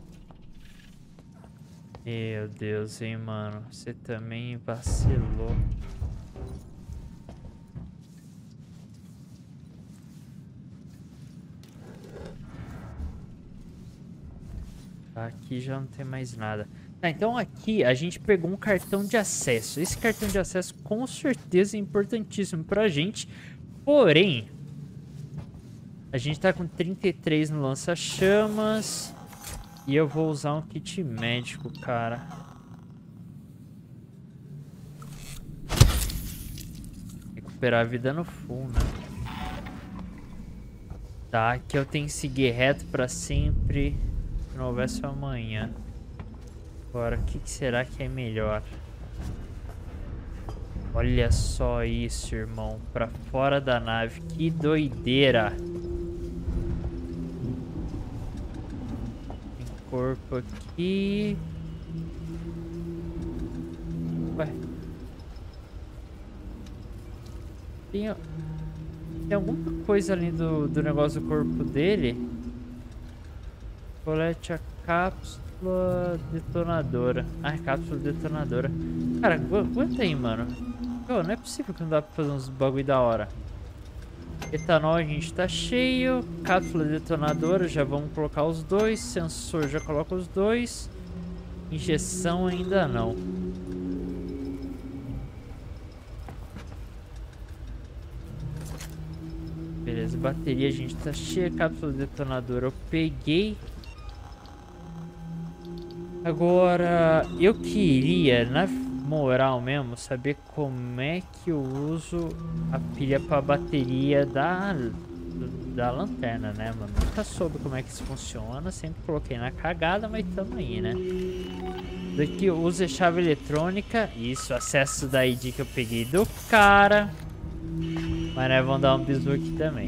Meu Deus, hein, mano. Você também vacilou. Aqui já não tem mais nada. Tá, então aqui a gente pegou um cartão de acesso. Esse cartão de acesso com certeza é importantíssimo pra gente. Porém, a gente tá com 33 no lança-chamas. E eu vou usar um kit médico, cara. Recuperar a vida no full, né? Tá, aqui eu tenho que seguir reto pra sempre. Se não houvesse amanhã. Agora, o que será que é melhor? Olha só isso, irmão. Pra fora da nave. Que doideira. Tem corpo aqui. Ué. Tem alguma coisa ali do negócio do corpo dele? Colete a cápsula detonadora. Ah, cápsula detonadora. Cara, aguenta aí, mano. Pô, não é possível que não dá pra fazer uns bagulho da hora. Etanol a gente tá cheio. Cápsula detonadora, já vamos colocar os dois. Sensor, já coloca os dois. Injeção ainda não. Beleza, bateria a gente tá cheia. Cápsula detonadora eu peguei. Agora, eu queria, na moral mesmo, saber como é que eu uso a pilha para bateria da lanterna, né, mano? Nunca soube como é que isso funciona, sempre coloquei na cagada, mas tamo aí, né? Daqui eu uso a chave eletrônica, isso, acesso da ID que eu peguei do cara. Mas né, vamos dar um bisu aqui também.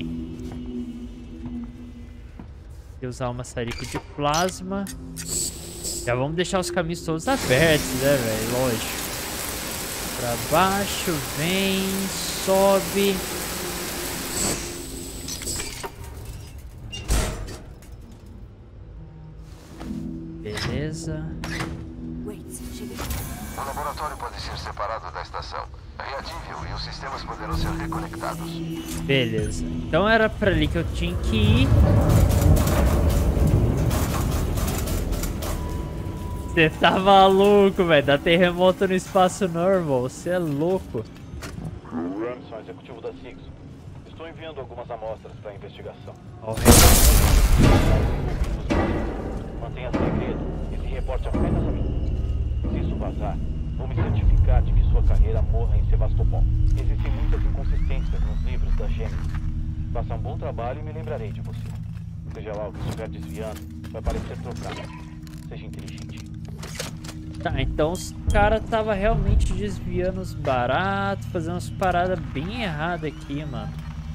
E usar uma maçarico de plasma. Já vamos deixar os caminhos todos abertos, né, velho? Lógico. Pra baixo, vem, sobe. Beleza. O laboratório pode ser separado da estação. Reative-o e os sistemas poderão ser reconectados. Beleza. Então era pra ali que eu tinha que ir. Você tá maluco, velho. Dá terremoto no espaço normal. Você é louco. Ramson, executivo da SIGS. Estou enviando algumas amostras para investigação. Mantenha segredo e se reporte apenas a mim. Se isso vazar, vou me certificar de que sua carreira morra em Sevastopol. Existem muitas inconsistências nos livros da Gênesis. Faça um bom trabalho e me lembrarei de você. Seja lá o que estiver desviando, vai parecer trocado. Seja inteligente. Tá, então os caras tava realmente desviando os baratos, fazendo umas paradas bem erradas aqui, mano.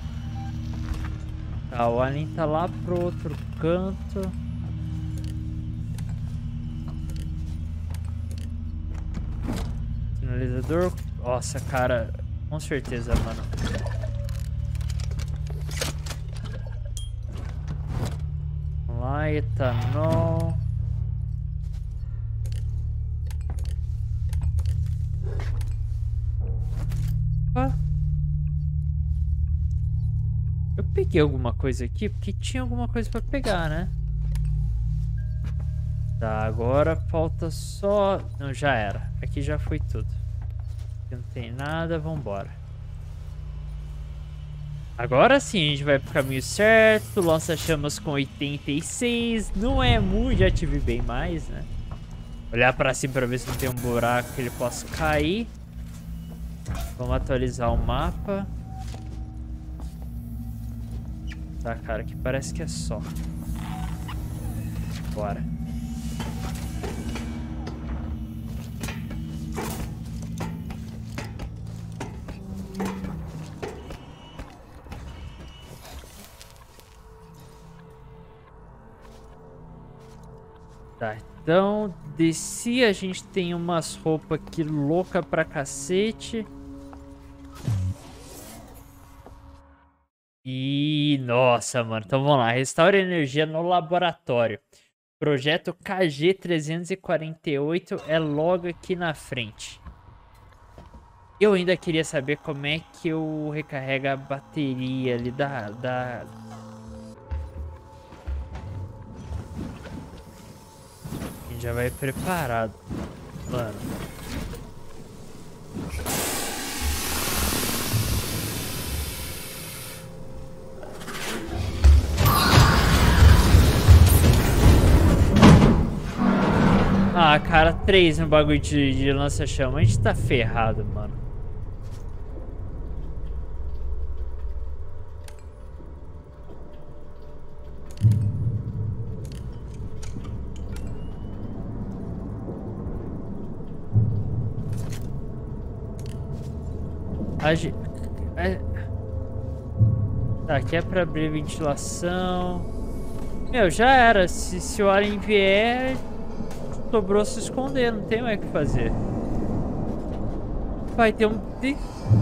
Tá, o alien tá lá pro outro canto. Sinalizador. Nossa, cara, com certeza, mano. Vamos lá, etanol. peguei alguma coisa aqui? Porque tinha alguma coisa pra pegar, né? Tá, agora falta só... Não, já era. Aqui já foi tudo. Aqui não tem nada, vambora. Agora sim, a gente vai pro caminho certo. Lança-chamas com 86. Não é muito, já tive bem mais, né? Olhar pra cima pra ver se não tem um buraco que ele possa cair. Vamos atualizar o mapa. Tá, cara, aqui parece que é só. Bora. Tá, então desci, a gente tem umas roupas aqui louca pra cacete. E nossa, mano, então vamos lá, restaure energia no laboratório. Projeto KG348 é logo aqui na frente. Eu ainda queria saber como é que eu recarrego a bateria ali da... Já vai preparado, mano. Ah, cara, 3 no bagulho de lança-chama. A gente tá ferrado, mano. Tá, aqui é pra abrir ventilação. Meu, já era. Se o alien vier, sobrou se esconder. Não tem mais o que fazer. Vai ter um... Tem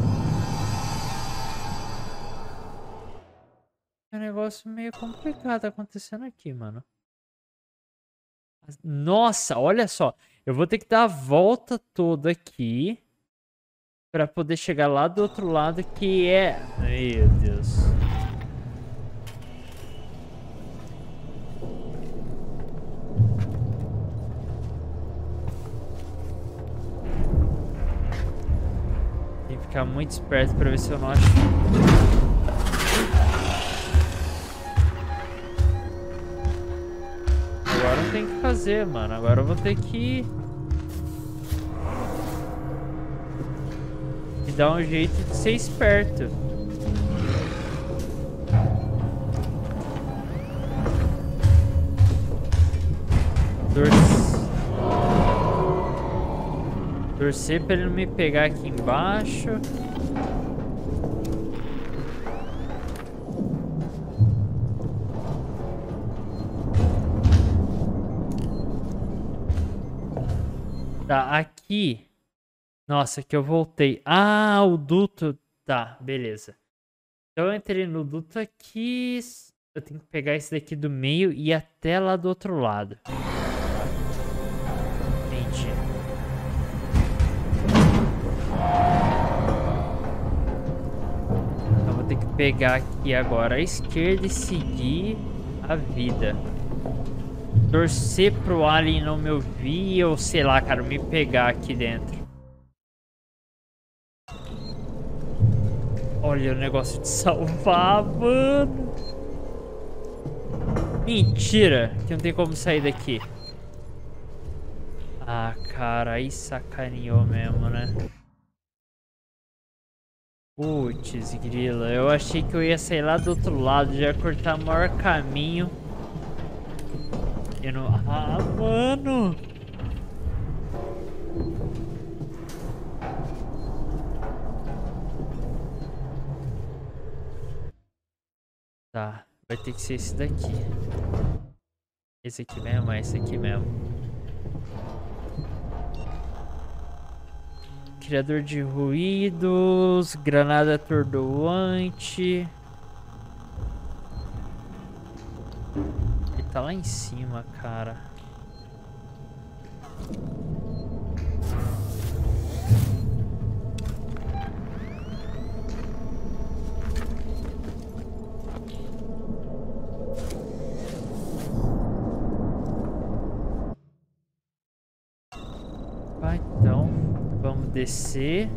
um negócio meio complicado acontecendo aqui, mano. Nossa, olha só. Eu vou ter que dar a volta toda aqui pra poder chegar lá do outro lado, que é... Meu Deus. Tem que ficar muito esperto pra ver se eu não acho... Agora não tem o que fazer, mano. Agora eu vou ter que... Dá um jeito de ser esperto. Torcer pra ele não me pegar aqui embaixo. Tá, aqui. Nossa, que eu voltei. Ah, o duto. Tá, beleza. Então eu entrei no duto aqui. Eu tenho que pegar esse daqui do meio e ir até lá do outro lado. Entendi. Então vou ter que pegar aqui agora a esquerda e seguir a vida. Torcer pro alien não me ouvir ou sei lá, cara, me pegar aqui dentro. Olha o negócio de salvar, mano. Mentira, que não tem como sair daqui. Ah, cara, aí sacaneou mesmo, né? Putz, grila. Eu achei que eu ia sair lá do outro lado, já ia cortar o maior caminho. Eu não... Ah, mano! Tá, vai ter que ser esse daqui. Esse aqui mesmo, é esse aqui mesmo. Criador de ruídos, granada atordoante. Ele tá lá em cima, cara. descer.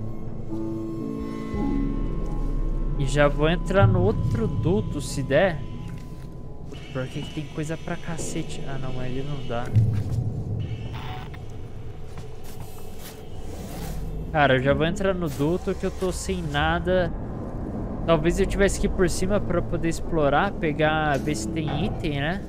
E já vou entrar no outro duto, se der. Porque tem coisa pra cacete. Ah, não, mas ele não dá. Cara, eu já vou entrar no duto que eu tô sem nada. Talvez eu tivesse que ir por cima pra poder explorar, pegar, ver se tem item, né?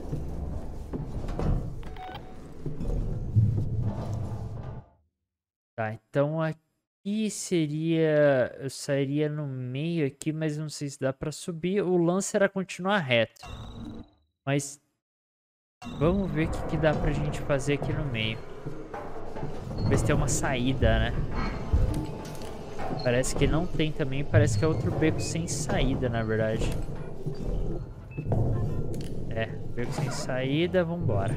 Tá, então aqui seria... Eu sairia no meio aqui, mas não sei se dá pra subir. O lance era continuar reto. Mas vamos ver o que dá pra gente fazer aqui no meio. Ver se tem uma saída, né? Parece que não tem também. Parece que é outro beco sem saída, na verdade. É, beco sem saída. Vambora.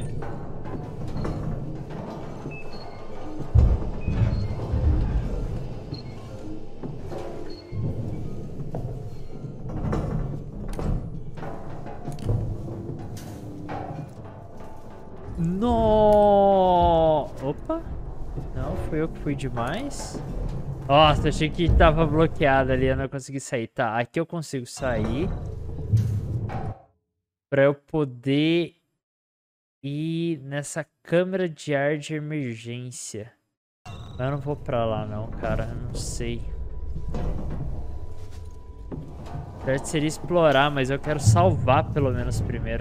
No! Opa! Não, foi eu que fui demais. Nossa, achei que tava bloqueado ali, eu não consegui sair. Tá, aqui eu consigo sair. Pra eu poder ir nessa câmara de ar de emergência. Mas eu não vou pra lá não, cara. Eu não sei. Certo seria explorar, mas eu quero salvar pelo menos primeiro.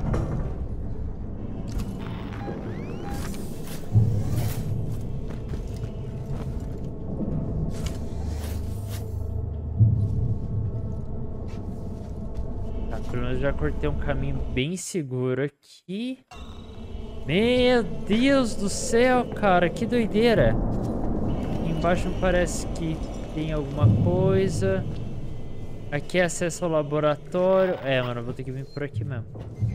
Pelo menos já cortei um caminho bem seguro aqui. Meu Deus do céu, cara. Que doideira. Aqui embaixo não parece que tem alguma coisa. Aqui é acesso ao laboratório. É, mano, eu vou ter que vir por aqui mesmo.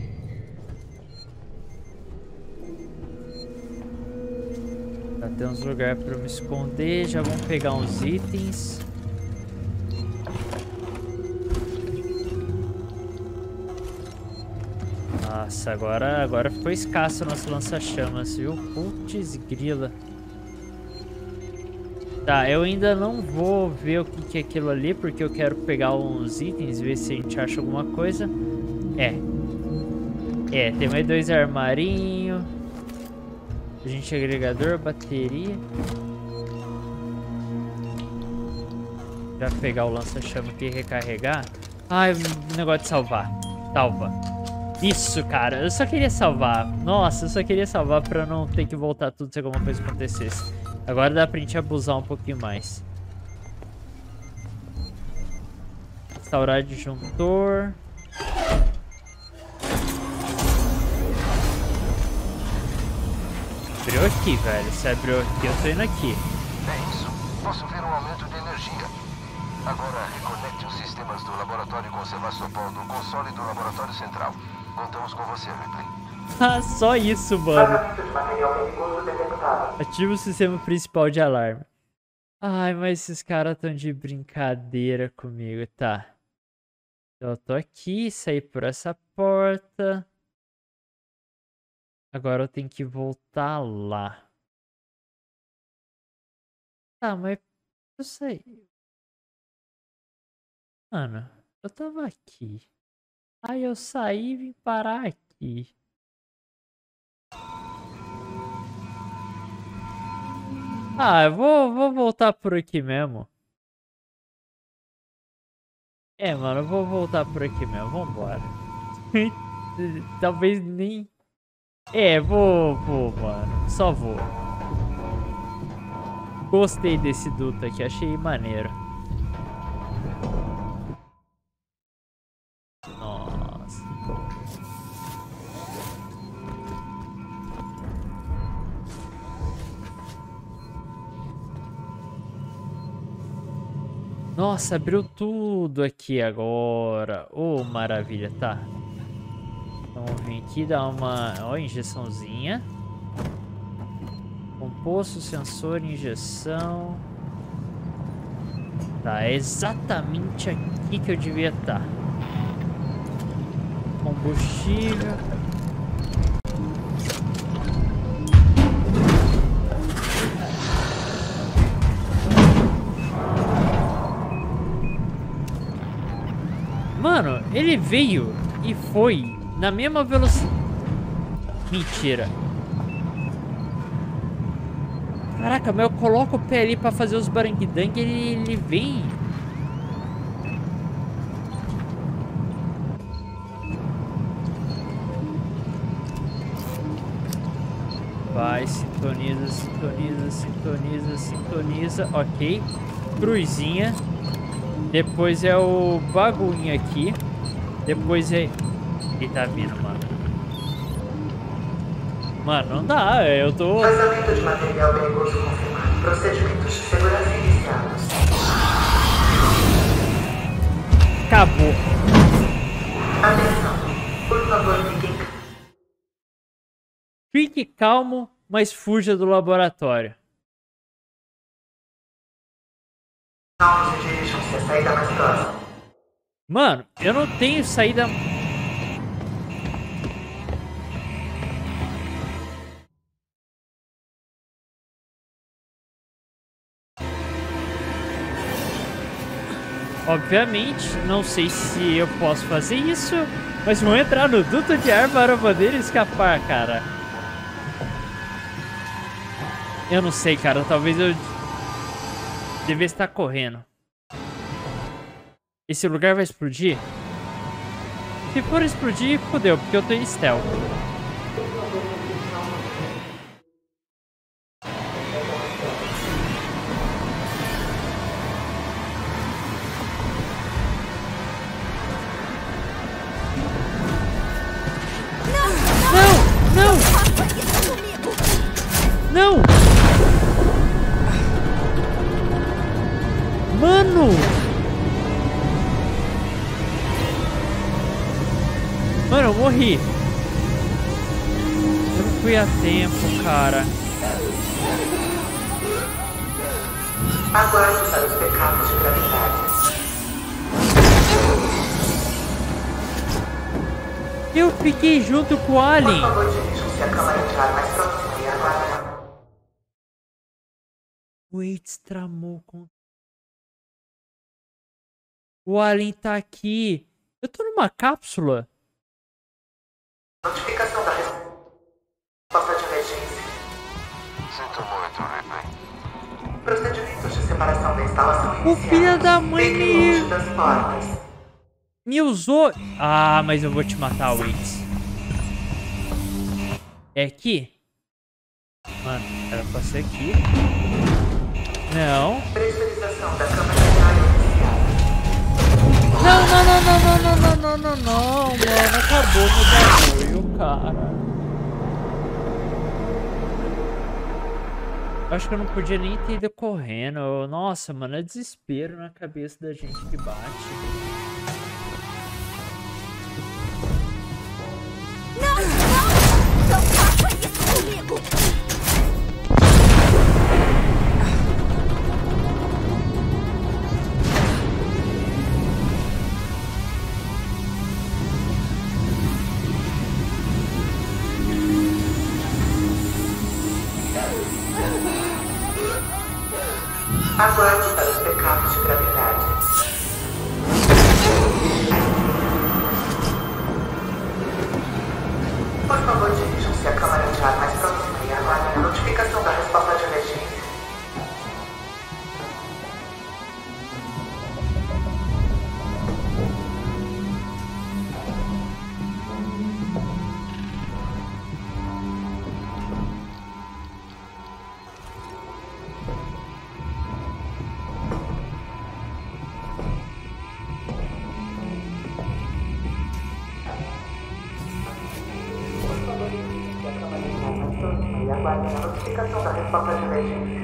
Tá, tem uns lugares pra eu me esconder. Já vamos pegar uns itens. Nossa, agora ficou escasso o nosso lança-chamas, viu? Putz grila. Tá, eu ainda não vou ver o que é aquilo ali, porque eu quero pegar uns itens, ver se a gente acha alguma coisa. Tem mais 2 armarinhos. Agente agregador, bateria. Já pegar o lança-chama aqui e recarregar. Ai, o negócio de salvar. Salva. Isso, cara. Eu só queria salvar. Nossa, eu só queria salvar pra não ter que voltar tudo se alguma coisa acontecesse. Agora dá pra gente abusar um pouquinho mais. Restaurar disjuntor. Abriu aqui, velho. Se abriu aqui, eu tô indo aqui. É isso. Posso ver um aumento de energia. Agora reconecte os sistemas do laboratório com Sevastopol do console do laboratório central. Contamos com você, Ripley. Ah, só isso, mano. Ativa o sistema principal de alarme. Ai, mas esses caras estão de brincadeira comigo. Tá. Eu tô aqui, saí por essa porta. Agora eu tenho que voltar lá. Tá, mas eu sei. Mano, eu tava aqui. Aí eu saí e vim parar aqui. Ah, eu vou voltar por aqui mesmo. É, mano, eu vou voltar por aqui mesmo. Vambora. Talvez nem... É, vou, mano. Só vou. Gostei desse duto aqui, achei maneiro. Nossa. Nossa, abriu tudo aqui agora. Oh, maravilha, tá. Então vamos vir aqui dar uma... Ó, injeçãozinha. Composto, sensor, injeção. Tá, é exatamente aqui que eu devia estar. Combustível. Mano, ele veio e foi na mesma velocidade. Mentira. Caraca, mas eu coloco o pé ali pra fazer os barangdang e ele vem. Vai, sintoniza, sintoniza, sintoniza, sintoniza. Ok. Cruzinha. Depois é o bagulhinho aqui. Depois é... Ele tá vindo, mano. Mano, não dá. Eu tô... Vazamento de material perigoso confirmado. Procedimentos de segurança iniciados. Acabou. Atenção. Por favor, fiquem... Fique calmo, mas fuja do laboratório. Calmos e dirijam-se à saída mais próxima. Mano, eu não tenho saída... Obviamente, não sei se eu posso fazer isso, mas vou entrar no duto de ar para poder escapar, cara. Eu não sei, cara. Talvez eu devia estar correndo. Esse lugar vai explodir? Se for explodir, fodeu, porque eu tô em stealth. Não! Mano! Mano, eu morri. Eu não fui a tempo, cara. Aguarde para os pecados de gravidade. Eu fiquei junto com o Alien. Por favor, dirijam-se à câmara de ar mais próxima e aguardem. Waits tramou com... O Alien tá aqui. Eu tô numa cápsula. Notificação da resposta de emergência. Sinto muito, Ripley. Procedimentos de separação da instalação O iniciados. filho da mãe Fique longe das portas. me usou... Ah, mas eu vou te matar, Waits. É aqui? Mano, era pra ser aqui. Não. Pressurização da câmara de ar iniciada. Não, não, não, não, não, não, não, não, não, não, mano. Acabou meu bagulho, cara. Acho que eu não podia nem ter ido correndo. Nossa, mano, é desespero na cabeça da gente que bate. Não, não! Não faça isso comigo! Aguarde para os pecados de gravidade. Por favor, dirijam-se à câmara de ar mais próxima e aguardem a notificação da resposta de emergência. E aguardem a notificação da resposta de emergência.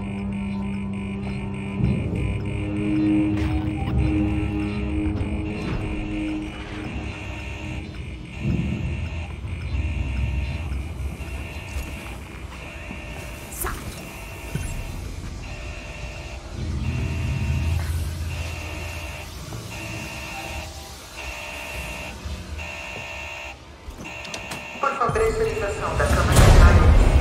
Por favor, pressurização da câmara de ar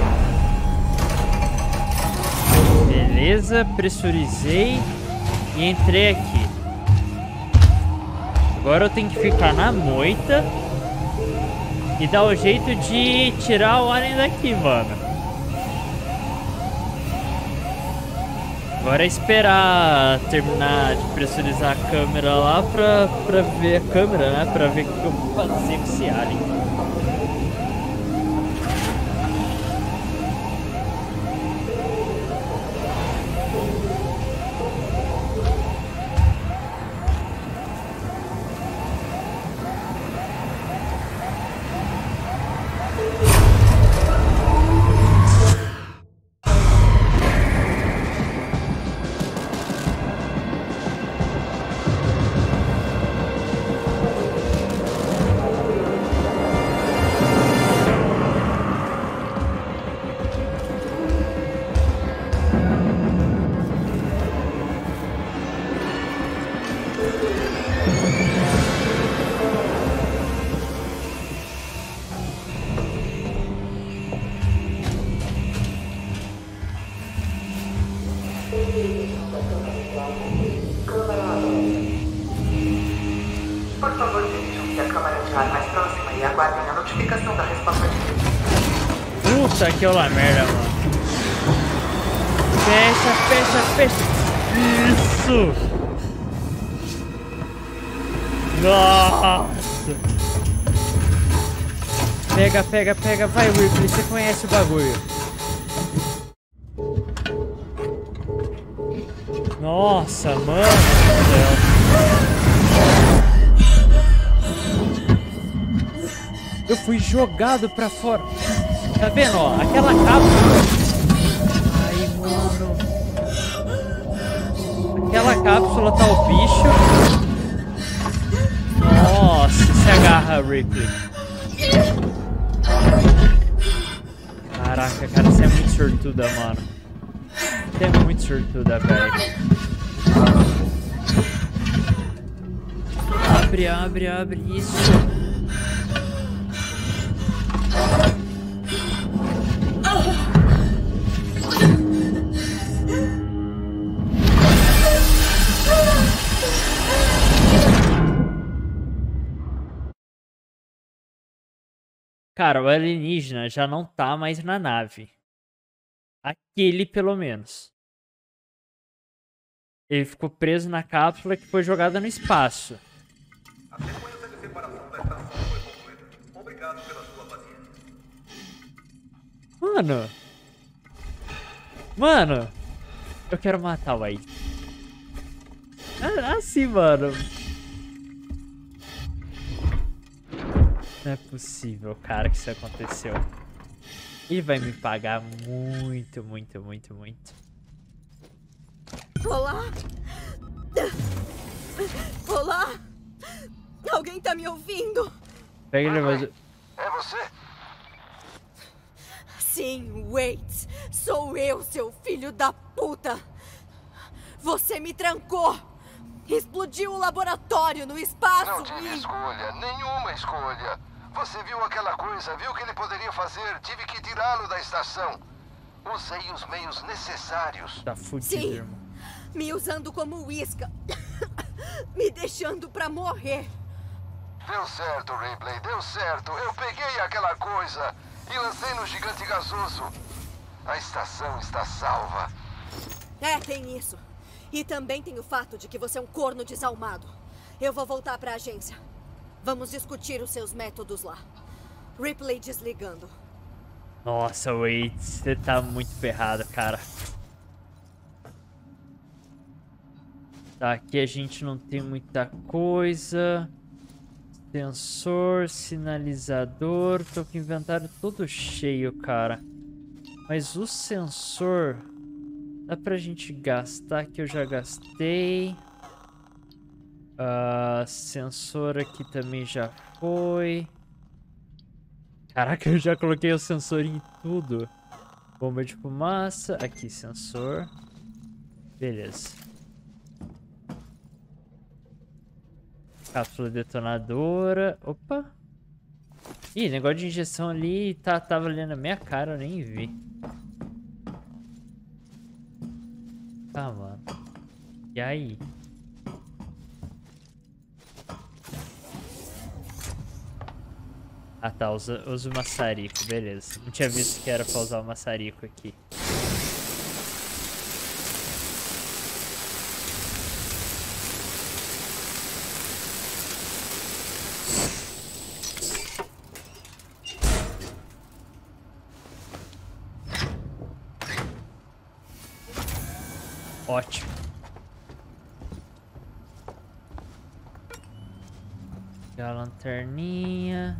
iniciada. Beleza, pressurizei e entrei aqui. Agora eu tenho que ficar na moita e dar o jeito de tirar o alien daqui, mano. Agora é esperar terminar de pressurizar a câmera lá pra ver a câmera, né? Pra ver o que eu vou fazer com esse alien. Por favor, dirijam-se à câmara de ar mais próxima e aguardem a notificação da resposta de vida. Puta que lá merda, mano. Fecha, fecha, fecha. Isso! Nossa! Pega, pega, pega. Vai, Ripley, você conhece o bagulho. Nossa, mano do céu. Eu fui jogado pra fora. Tá vendo, ó? Aquela cápsula. Ai, mano. Aquela cápsula tá o bicho. Nossa, se agarra, Ripley. Caraca, cara, você é muito sortuda, mano. Você é muito sortuda, velho. Abre, abre, abre. Isso. Cara, o alienígena já não tá mais na nave. Aquele, pelo menos. Ele ficou preso na cápsula que foi jogada no espaço. A sequência de separação da estação foi concluída. Obrigado pela sua paciência. Mano. Mano. Eu quero matar o Aid. Assim, mano. Não é possível, cara, que isso aconteceu. Ele vai me pagar muito, muito, muito, muito. Olá? Olá? Alguém tá me ouvindo? Pega ele, mas... É você? Sim, Waits. Sou eu, seu filho da puta. Você me trancou. Explodiu o laboratório no espaço. Não tive escolha, nenhuma escolha. Você viu aquela coisa, viu o que ele poderia fazer. Tive que tirá-lo da estação. Usei os meios necessários. Tá fudido, Sim, irmão. me usando como isca. Me deixando pra morrer. Deu certo, Ripley, deu certo. Eu peguei aquela coisa e lancei no gigante gasoso. A estação está salva. É, tem isso. E também tem o fato de que você é um corno desalmado. Eu vou voltar pra agência. Vamos discutir os seus métodos lá. Ripley desligando. Nossa, Wade, você tá muito ferrado, cara. Tá, aqui a gente não tem muita coisa. Sensor, sinalizador. Tô com o inventário todo cheio, cara. Mas o sensor... dá pra gente gastar, que eu já gastei. Sensor aqui também já foi. Caraca, eu já coloquei o sensor em tudo. Bomba de fumaça. Aqui, sensor. Beleza. Cápsula detonadora. Opa. Ih, negócio de injeção ali tava ali na minha cara, eu nem vi. Tá, mano. E aí? Ah, tá. Usa o maçarico. Beleza. Não tinha visto que era pra usar o maçarico aqui. Ótimo. A lanterninha.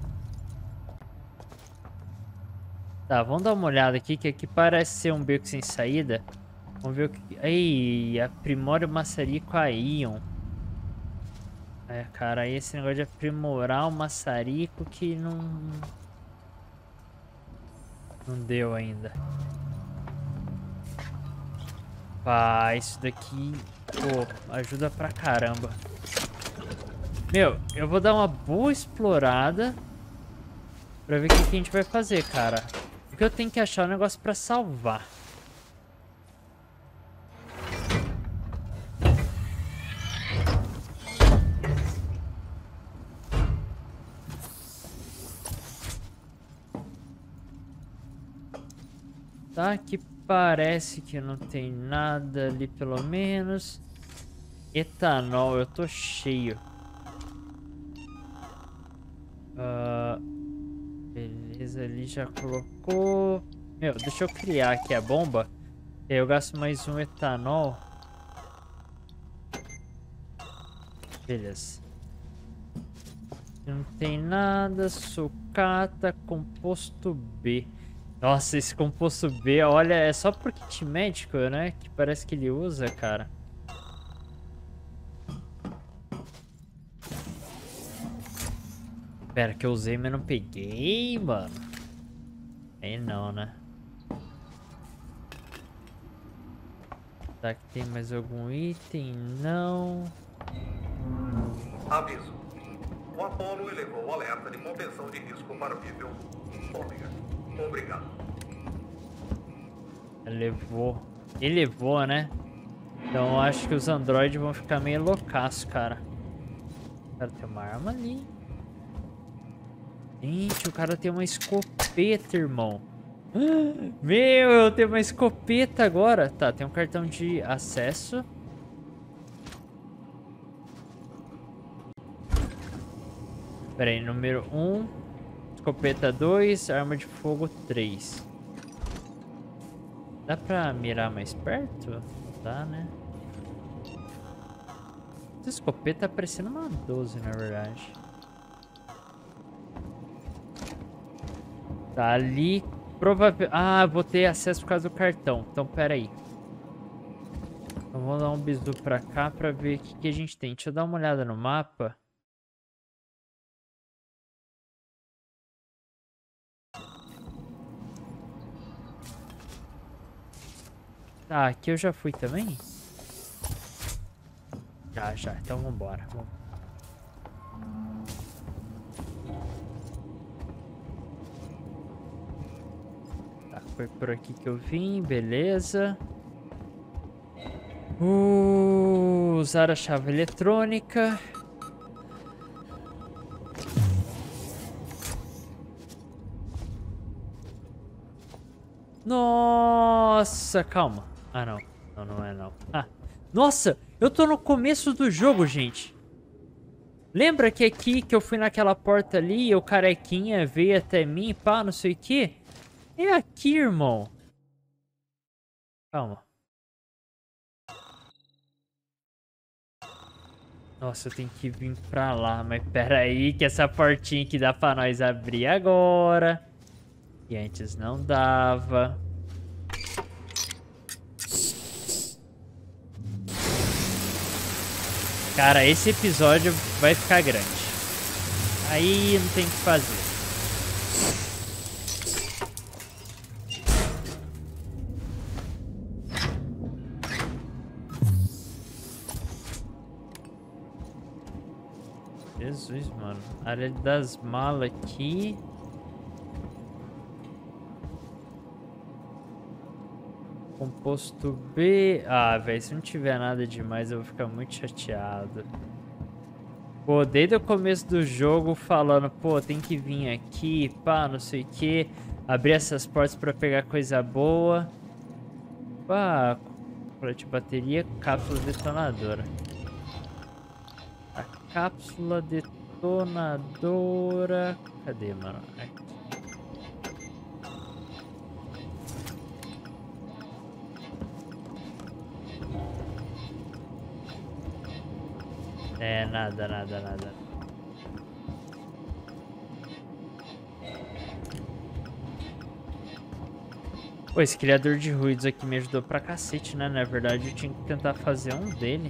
Tá, vamos dar uma olhada aqui, que aqui parece ser um beco sem saída. Vamos ver o que... Aí, aprimora o maçarico a Ion. É, cara, aí esse negócio de aprimorar o maçarico que não deu ainda. Pá, isso daqui, pô, ajuda pra caramba. Meu, eu vou dar uma boa explorada pra ver o que a gente vai fazer, cara. Porque eu tenho que achar um negócio pra salvar. Tá, aqui parece que não tem nada ali, pelo menos. Etanol, eu tô cheio. Beleza, ali já colocou. Meu, deixa eu criar aqui a bomba. E aí eu gasto mais um etanol. Beleza. Não tem nada. Sucata, composto B. Nossa, esse composto B, olha, é só pro kit médico, né? Que parece que ele usa, cara. Pera, que eu usei, mas não peguei, mano. Aí não, né? Tá, aqui tem mais algum item? Não. Aviso. O Apollo elevou o alerta de contenção de risco para o nível ômega. Obrigado. Elevou, né? Então eu acho que os androides vão ficar meio loucaços, cara. Cara, tem uma arma ali. Gente, o cara tem uma escopeta, irmão. Meu, eu tenho uma escopeta agora. Tá, tem um cartão de acesso. Pera aí, número 1. Escopeta 2, arma de fogo 3. Dá pra mirar mais perto? Dá, né? Essa escopeta tá parecendo uma 12, na verdade. Tá ali. Provavelmente... Ah, vou ter acesso por causa do cartão. Então, pera aí. Então, vou dar um bisu pra cá pra ver o que a gente tem. Deixa eu dar uma olhada no mapa. Tá, aqui eu já fui também? Já. Então vambora. Tá, foi por aqui que eu vim, beleza. Usar a chave eletrônica. Nossa, calma. Ah, não. Não é não. Ah, nossa, eu tô no começo do jogo, gente. Lembra que aqui que eu fui naquela porta ali e o carequinha veio até mim, pá, não sei o que? É aqui, irmão. Calma. Nossa, eu tenho que vir pra lá, mas pera aí que essa portinha aqui dá pra nós abrir agora. E antes não dava. Cara, esse episódio vai ficar grande. Aí não tem o que fazer. Jesus, mano. Área das malas aqui. Composto B. Ah, velho, se não tiver nada demais eu vou ficar muito chateado. Pô, desde o começo do jogo falando, pô, tem que vir aqui, pá, não sei o que. Abrir essas portas pra pegar coisa boa. Pá, colete de bateria, cápsula detonadora. A cápsula detonadora... Cadê, mano? Aqui. É, nada. Pô, esse criador de ruídos aqui me ajudou pra cacete, né? Na verdade, eu tinha que tentar fazer um dele.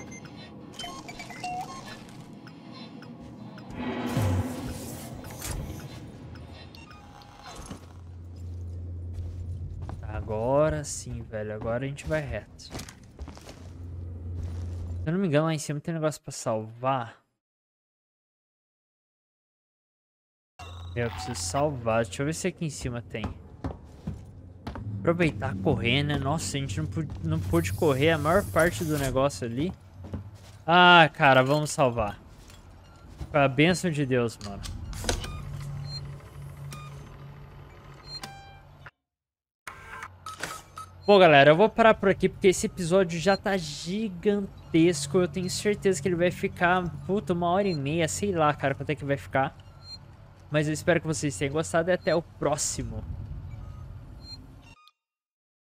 Agora sim, velho. Agora a gente vai reto. Se eu não me engano, lá em cima tem um negócio pra salvar. Eu preciso salvar. Deixa eu ver se aqui em cima tem. Aproveitar correr, né? Nossa, a gente não pôde correr a maior parte do negócio ali. Ah, cara, vamos salvar. Com a bênção de Deus, mano. Bom, galera, eu vou parar por aqui porque esse episódio já tá gigantesco. Eu tenho certeza que ele vai ficar, puta, 1h30, sei lá, cara, quanto é que vai ficar. Mas eu espero que vocês tenham gostado e até o próximo.